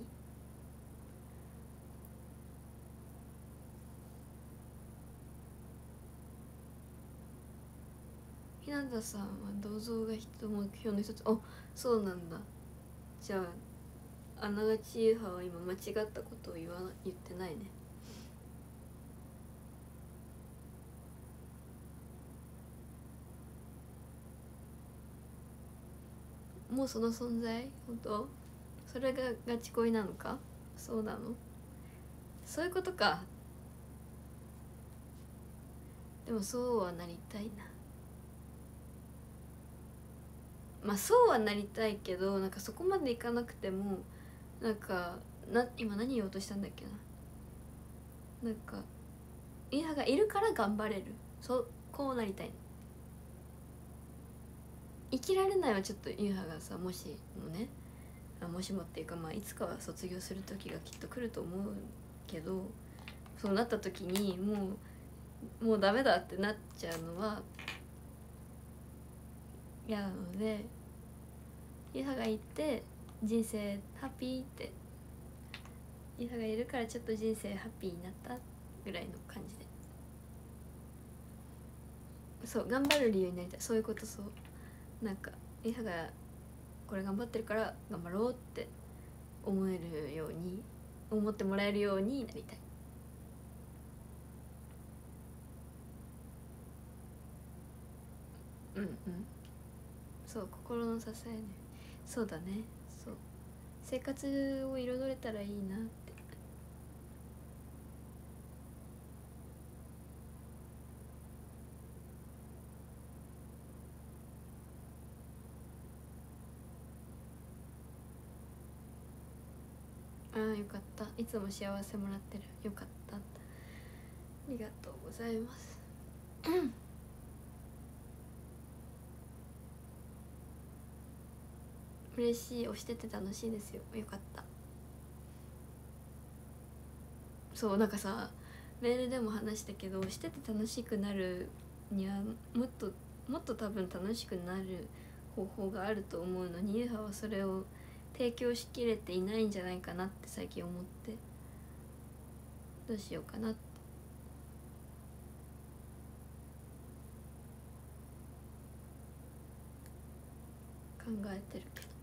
日向さんは銅像が人目標の一つ。あ、そうなんだ。じゃああながちゆうはは今間違ったことを言わな言ってないね。もうその存在、本当それがガチ恋なのか。そうなの、そういうことか。でもそうはなりたいな。まあそうはなりたいけど、なんかそこまでいかなくてもなんかな今何言おうとしたんだっけな。なんかイハがいるから頑張れる。そうこうなりたい。生きられないはちょっとイハがさ、もしもね、あもしもっていうか、まあいつかは卒業する時がきっと来ると思うけど、そうなった時にもうもうダメだってなっちゃうのは嫌なので、イハがいて人生ハッピーって、イハがいるからちょっと人生ハッピーになったぐらいの感じで、そう頑張る理由になりたい。そういうこと。そうなんかイハがこれ頑張ってるから頑張ろうって思えるように、思ってもらえるようになりたい。うんうん、そう心の支えね。そうだね、そう生活を彩れたらいいなって。ああよかった、いつも幸せもらってる。よかった、ありがとうございます嬉しい、押してて楽しいですよ。よかった。そうなんかさメールでも話したけど、押してて楽しくなるにはもっともっと多分楽しくなる方法があると思うのに、ゆうははそれを提供しきれていないんじゃないかなって最近思って、どうしようかなって考えてるけど。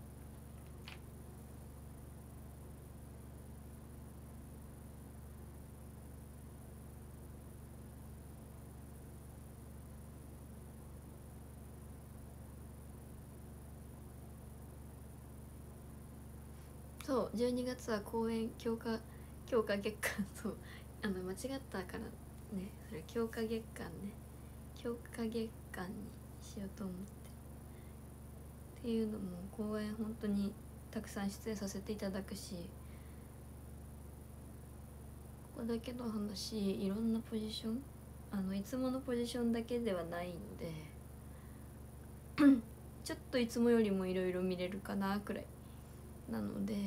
そうじゅうにがつは公演強化強化月間そうあの間違ったからね、それ強化月間ね、強化月間にしようと思って、っていうのも公演本当にたくさん出演させていただくし、ここだけの話いろんなポジション、あのいつものポジションだけではないのでちょっといつもよりもいろいろ見れるかなくらいなので、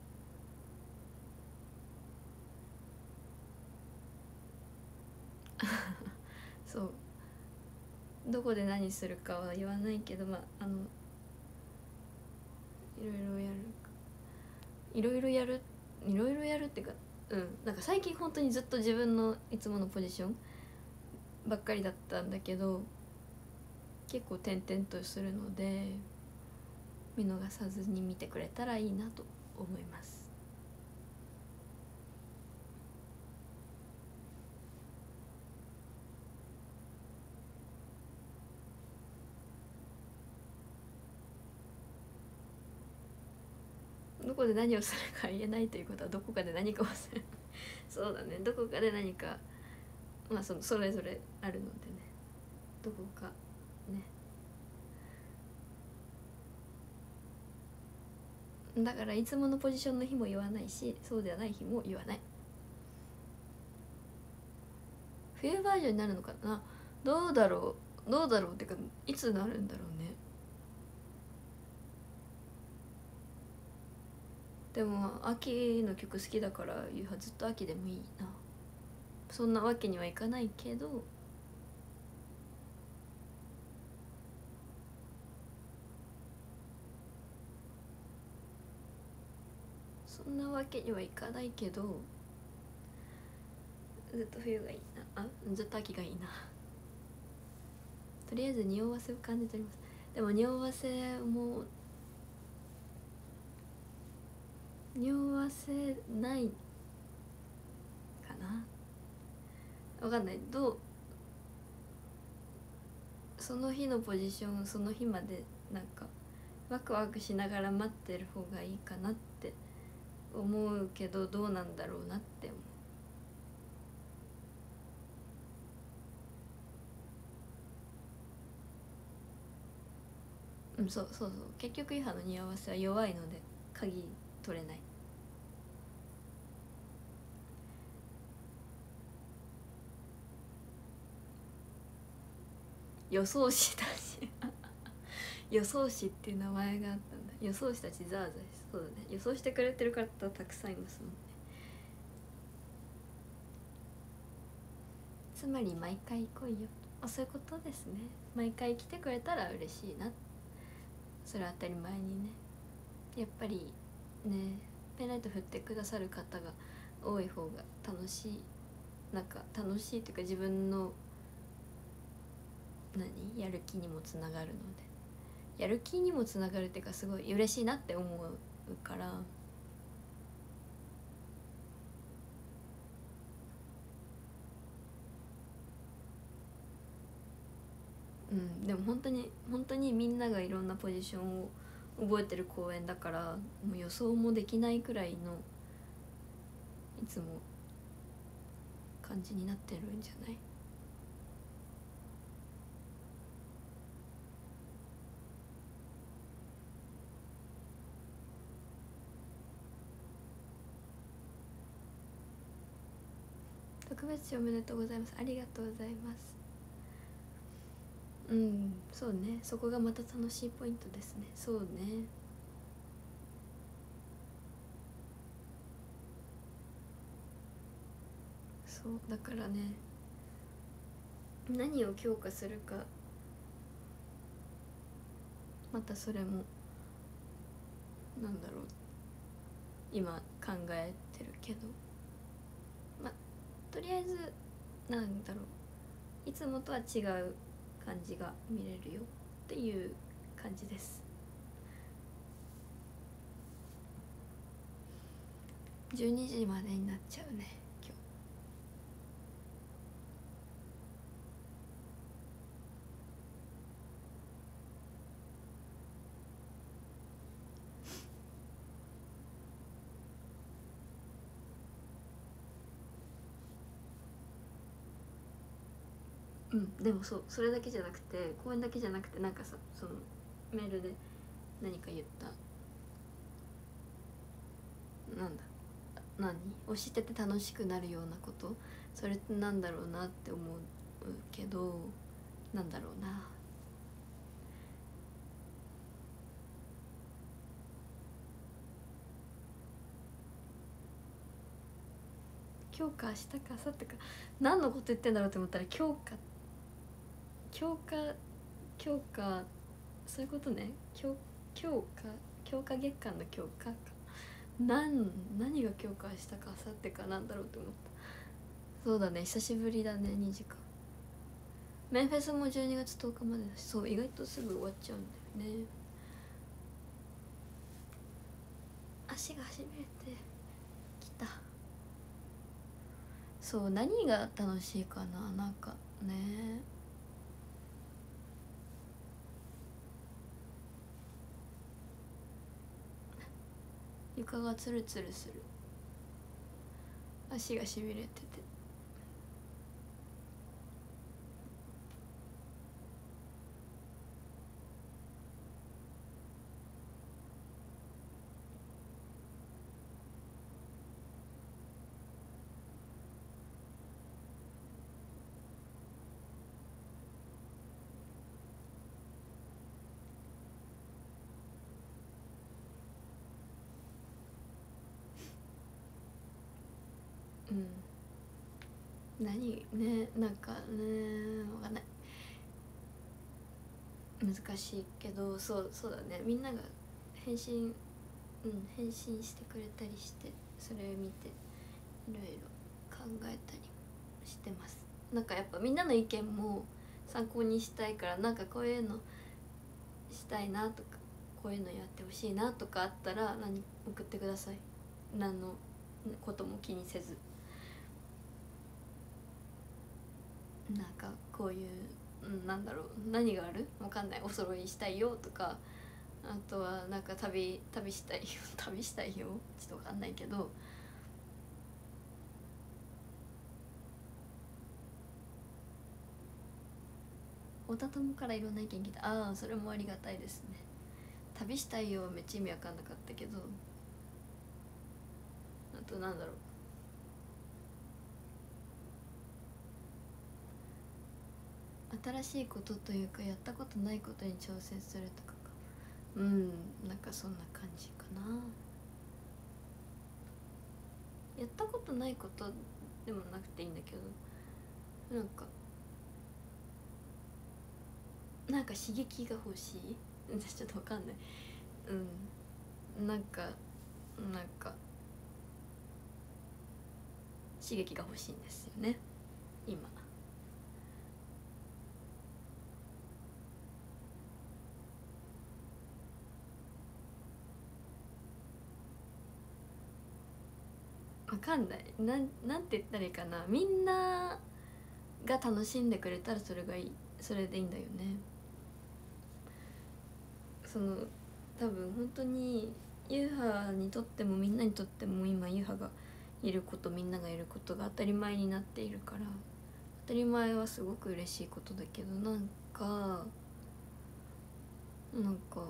そうどこで何するかは言わないけど、まああのいろいろやるいろいろやるいろいろやるっていうか、うんなんか最近本当にずっと自分のいつものポジションばっかりだったんだけど、結構転々とするので見逃さずに見てくれたらいいなと思います。どこで何をするか言えないということはどこかで何かをするそうだね、どこかで何かまあそのそれぞれあるのでね、どこかね、だからいつものポジションの日も言わないし、そうではない日も言わない。冬バージョンになるのかな、どうだろうどうだろうってかいつなるんだろうね。でも秋の曲好きだからゆうはずっと秋でもいいな。そんなわけにはいかないけど、そんなわけにはいかないけどずっと冬がいいな、あずっと秋がいいな。とりあえず匂わせを感じております。でも匂わせも匂わせないかな、わかんない。どうその日のポジションその日までなんかワクワクしながら待ってる方がいいかなって思うけど、どうなんだろうなって思う。うん、そうそうそう、結局イハの似合わせは弱いので鍵取れない。予想師たち予想師っていう名前があったんだ。予想師たちザーザーです。そうだね、予想してくれてる方たくさんいますもんね。つまり毎回来いよ、あそういうことですね。毎回来てくれたら嬉しいな、それは当たり前にね。やっぱりねペンライト振ってくださる方が多い方が楽しい、なんか楽しいというか自分の何やる気にもつながるので、やる気にもつながるっていうかすごい嬉しいなって思うから、うん、でも本当に本当にみんながいろんなポジションを覚えてる公演だから、もう予想もできないくらいのいつも感じになってるんじゃない。特別賞おめでとうございます。ありがとうございます。うんそうね、そこがまた楽しいポイントですね。そうね、そうだからね、何を強化するかまたそれもなんだろう今考えてるけど、まあとりあえずなんだろう、いつもとは違う感じが見れるよっていう感じです。じゅうにじまでになっちゃうね今日。 うんでもそうそれだけじゃなくて公演だけじゃなくてなんかさそのメールで何か言ったなんだ何をしてて楽しくなるようなことそれってなんだろうなって思うけどなんだろうな今日か明日か明後日か何のこと言ってんだろうって思ったら今日か今日か今日かそういうことね今日今日か強化月間の強化か何何が今日か明日か明後日かなんだろうって思ったそうだね久しぶりだねにじかんメンフェスもじゅうにがつとおかまでだしそう意外とすぐ終わっちゃうんだよね足がしびれてきたそう何が楽しいかななんかね床がツルツルする足がしびれててうん何ねなんかねわかんない難しいけどそうそうだねみんなが返信うん返信してくれたりしてそれを見ていろいろ考えたりしてますなんかやっぱみんなの意見も参考にしたいからなんかこういうのしたいなとかこういうのやってほしいなとかあったら何送ってください何のことも気にせずなんかこういう、うん、なんだろう何があるわかんないお揃いしたいよとかあとはなんか旅旅したいよ旅したいよちょっとわかんないけどおたともからいろんな意見聞いたああそれもありがたいですね旅したいよめっちゃ意味わかんなかったけどあとなんだろう新しいことというかやったことないことに挑戦するとかかうんなんかそんな感じかなやったことないことでもなくていいんだけどなんかなんか刺激が欲しいちょっとわかんないうんなんかなんか刺激が欲しいんですよね今わかんないなんなんて言ったらいいかなみんなが楽しんでくれたらそれがいいそれでいいんだよねその多分本当にユーハにとってもみんなにとっても今ユーハがいることみんながいることが当たり前になっているから当たり前はすごく嬉しいことだけどなんかなんか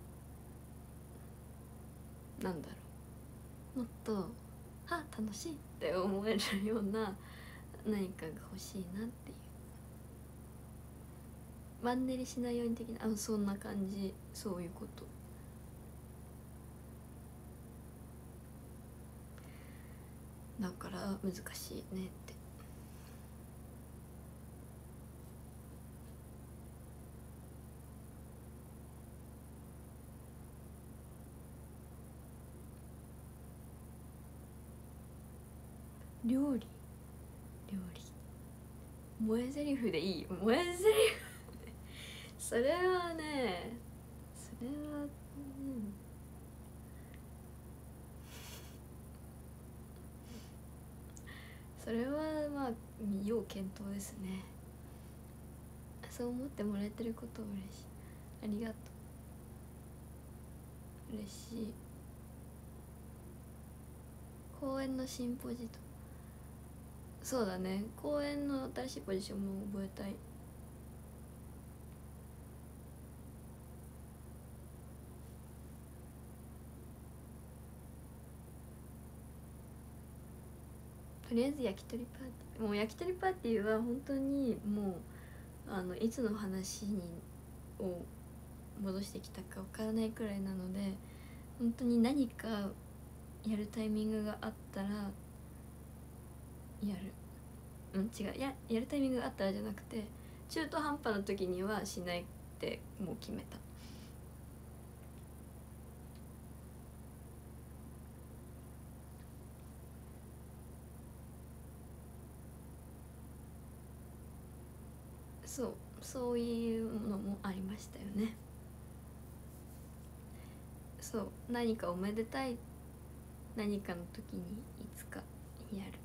なんだろうもっとあ楽しいって思えるような何かが欲しいなっていうマンネリしないように的なあそんな感じそういうことだから難しいねって料理料理萌え台詞でいい萌え台詞それはねそれはうんそれはまあ要検討ですねそう思ってもらえてること嬉しいありがとう嬉しい公演の新ポジとそうだね公演の新しいポジションも覚えたいとりあえず焼き鳥パーティー、もう焼き鳥パーティーは本当にもうあのいつの話にを戻してきたかわからないくらいなので、本当に何かやるタイミングがあったらやる。うん違う、ややるタイミングがあったらじゃなくて、中途半端な時にはしないってもう決めた。そうそういうのもありましたよね。そう何かおめでたい何かの時にいつかやる。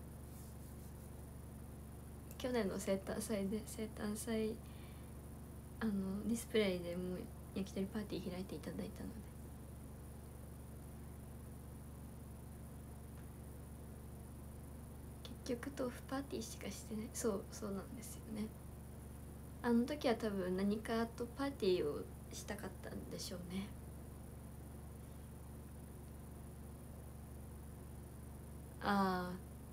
去年の生誕祭で生誕祭あのディスプレイでもう焼き鳥パーティー開いていただいたので、結局豆腐パーティーしかしてない。そうそうなんですよね。あの時は多分何かとパーティーをしたかったんでしょうね。あ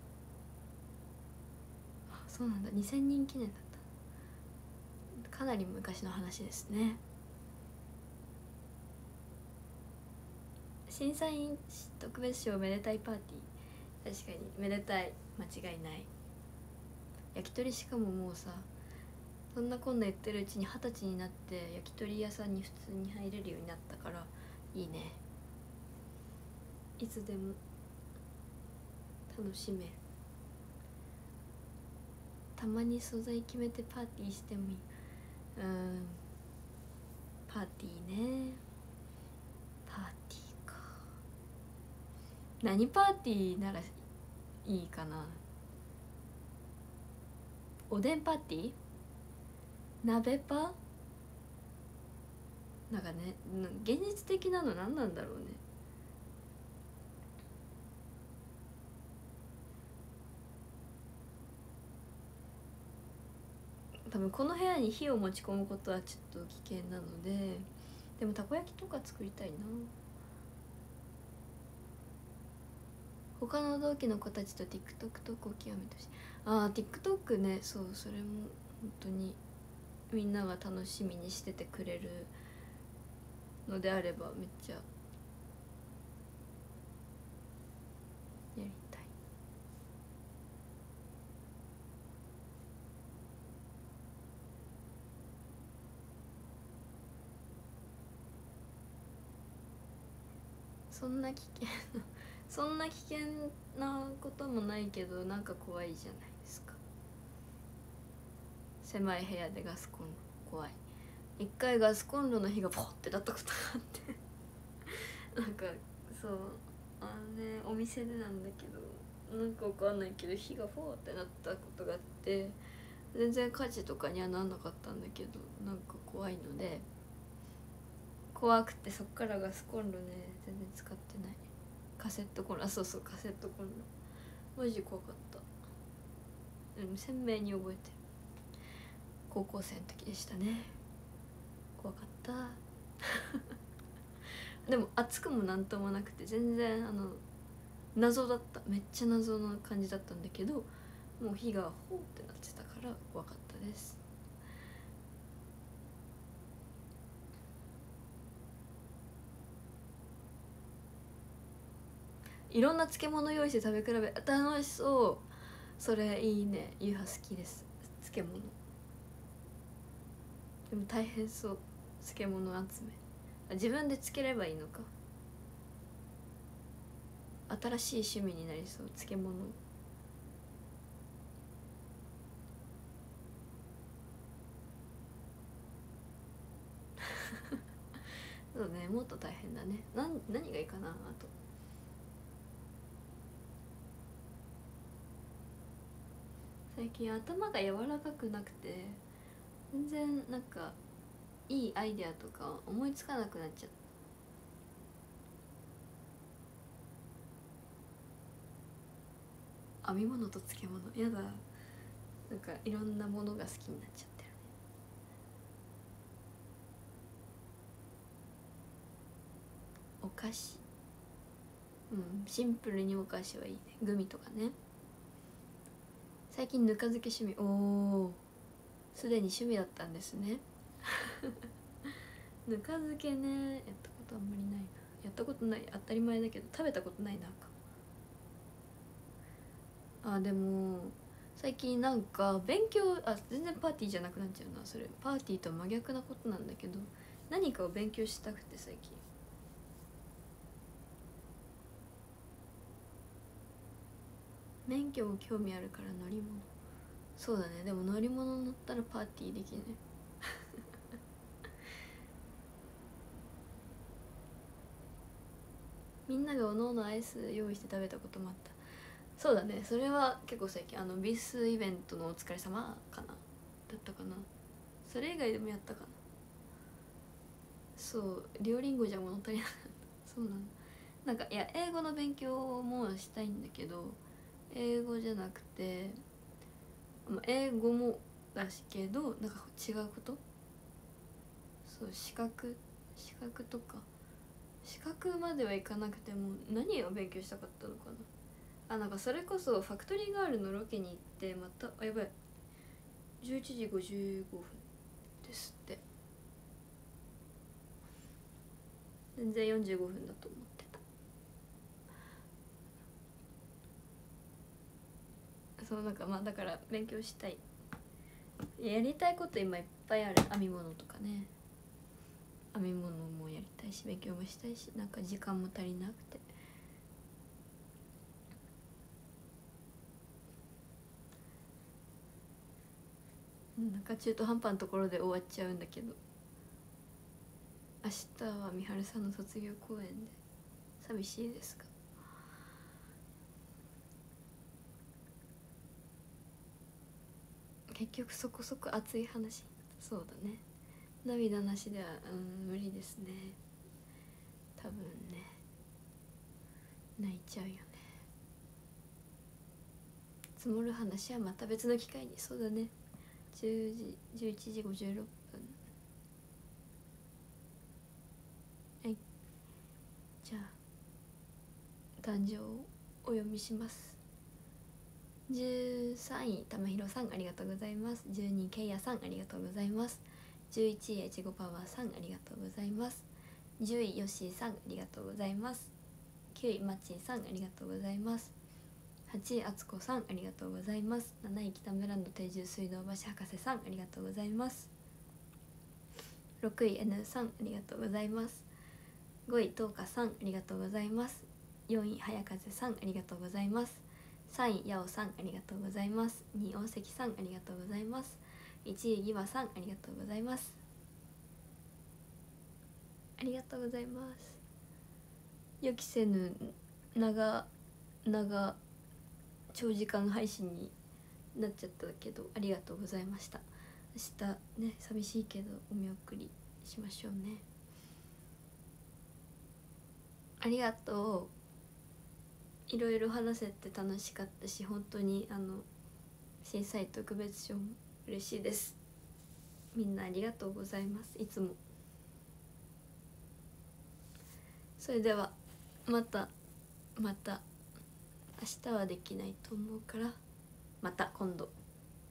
あそうなんだ、にせんにん記念だった。かなり昔の話ですね。審査員特別賞めでたいパーティー、確かにめでたい、間違いない。焼き鳥しかももうさ、そんなこんな言ってるうちに二十歳になって焼き鳥屋さんに普通に入れるようになったからいいね。いつでも楽しめる。たまに素材決めてパーティーしてもいい。うん、パーティーね。パーティーか。何パーティーならいいかな。おでんパーティー、鍋パ、なんかね、現実的なの何なんだろうね。多分この部屋に火を持ち込むことはちょっと危険なので、でもたこ焼きとか作りたいな。他の同期の子たちと TikTok 投稿を極めてほしい。ああ TikTok ね、そうそれも本当にみんなが楽しみにしててくれるのであればめっちゃやりたい。そんな危険なそんな危険なこともないけど、なんか怖いじゃないですか。狭い部屋でガスコンロ怖い。一回ガスコンロの火がポッてなったことがあってなんかそうあのね、お店でなんだけど、なんかわかんないけど火がポーってなったことがあって、全然火事とかにはなんなかったんだけど、なんか怖いので、怖くてそっからガスコンロね全然使ってない。カセットコンロ、あそうそうカセットコンロマジ怖かった。でも鮮明に覚えてる。高校生の時でしたね。怖かったでも熱くもなんともなくて、全然あの謎だった。めっちゃ謎の感じだったんだけど、もう火がほーってなってたから怖かったです。いろんな漬物用意して食べ比べ、楽しそう。それいいね。ゆうは好きです、漬物。でも大変そう、漬物集め。自分で漬ければいいのか。新しい趣味になりそう、漬物。そうね、もっと大変だね。な何がいいかな。あと最近頭が柔らかくなくて、全然なんかいいアイデアとか思いつかなくなっちゃった。編み物と漬物やだ。なんかいろんなものが好きになっちゃってるね。お菓子、うん、シンプルにお菓子はいいね。グミとかね。 最近ぬか漬け趣味、おおすでに趣味だったんですねぬか漬けね、やったことあんまりないな。やったことない、当たり前だけど食べたことないな。あ、でも最近なんか勉強、あ、全然パーティーじゃなくなっちゃうなそれ。パーティーと真逆なことなんだけど、何かを勉強したくて最近。免許も興味あるから乗り物。そうだね、でも乗り物乗ったらパーティーできないみんながおのおのアイス用意して食べたこともあった。そうだね、それは結構最近、あのビスイベントのお疲れ様かなだったかな。それ以外でもやったかな。そう、リオリンゴじゃ物足りなかったそうなの。なんかいや英語の勉強もしたいんだけど、英語じゃなくて、まあ英語もだしけどなんか違うこと、そう資格資格とか、資格まではいかなくても何を勉強したかったのかな。あ、なんかそれこそファクトリーガールのロケに行って、また、あ、やばい、じゅういちじごじゅうごふんですって。全然よんじゅうごふんだと思ってた。そう、なんかまあだから勉強したい。やりたいこと今いっぱいある。編み物とかね、編み物もやりたいし勉強もしたいし、なんか時間も足りなくて、なんか中途半端なところで終わっちゃうんだけど、明日はみはるさんの卒業公演で寂しいですが、結局そこそこ熱い話。そうだね、涙なしでは、うん、無理ですね多分ね。泣いちゃうよね。積もる話はまた別の機会に。そうだね、じゅうじじゅういちじごじゅうろっぷん。はい、じゃあ誕生をお読みします。じゅうさんいたまひろさんありがとうございます。じゅうにいけいやさんありがとうございます。じゅういちいいちごパワーさんありがとうございます。じゅういよしーさんありがとうございます。きゅういまっちんさんありがとうございます。はちいあつこさんありがとうございます。なない北村の定住水道橋博士さんありがとうございます。ろくい N さんありがとうございます。ごいとうかさんありがとうございます。よんい早風さんありがとうございます。さんいやおさんありがとうございます。にい大関さんありがとうございます。いちいぎわさんありがとうございます。ありがとうございます。予期せぬ長長長時間配信になっちゃったけどありがとうございました。明日ね、寂しいけどお見送りしましょうね。ありがとう。いろいろ話せて楽しかったし、本当にあの震災特別賞も嬉しいです。みんなありがとうございます、いつも。それではまたまた明日はできないと思うから、また今度。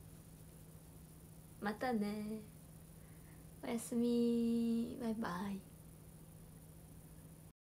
またね、おやすみ、バイバイ。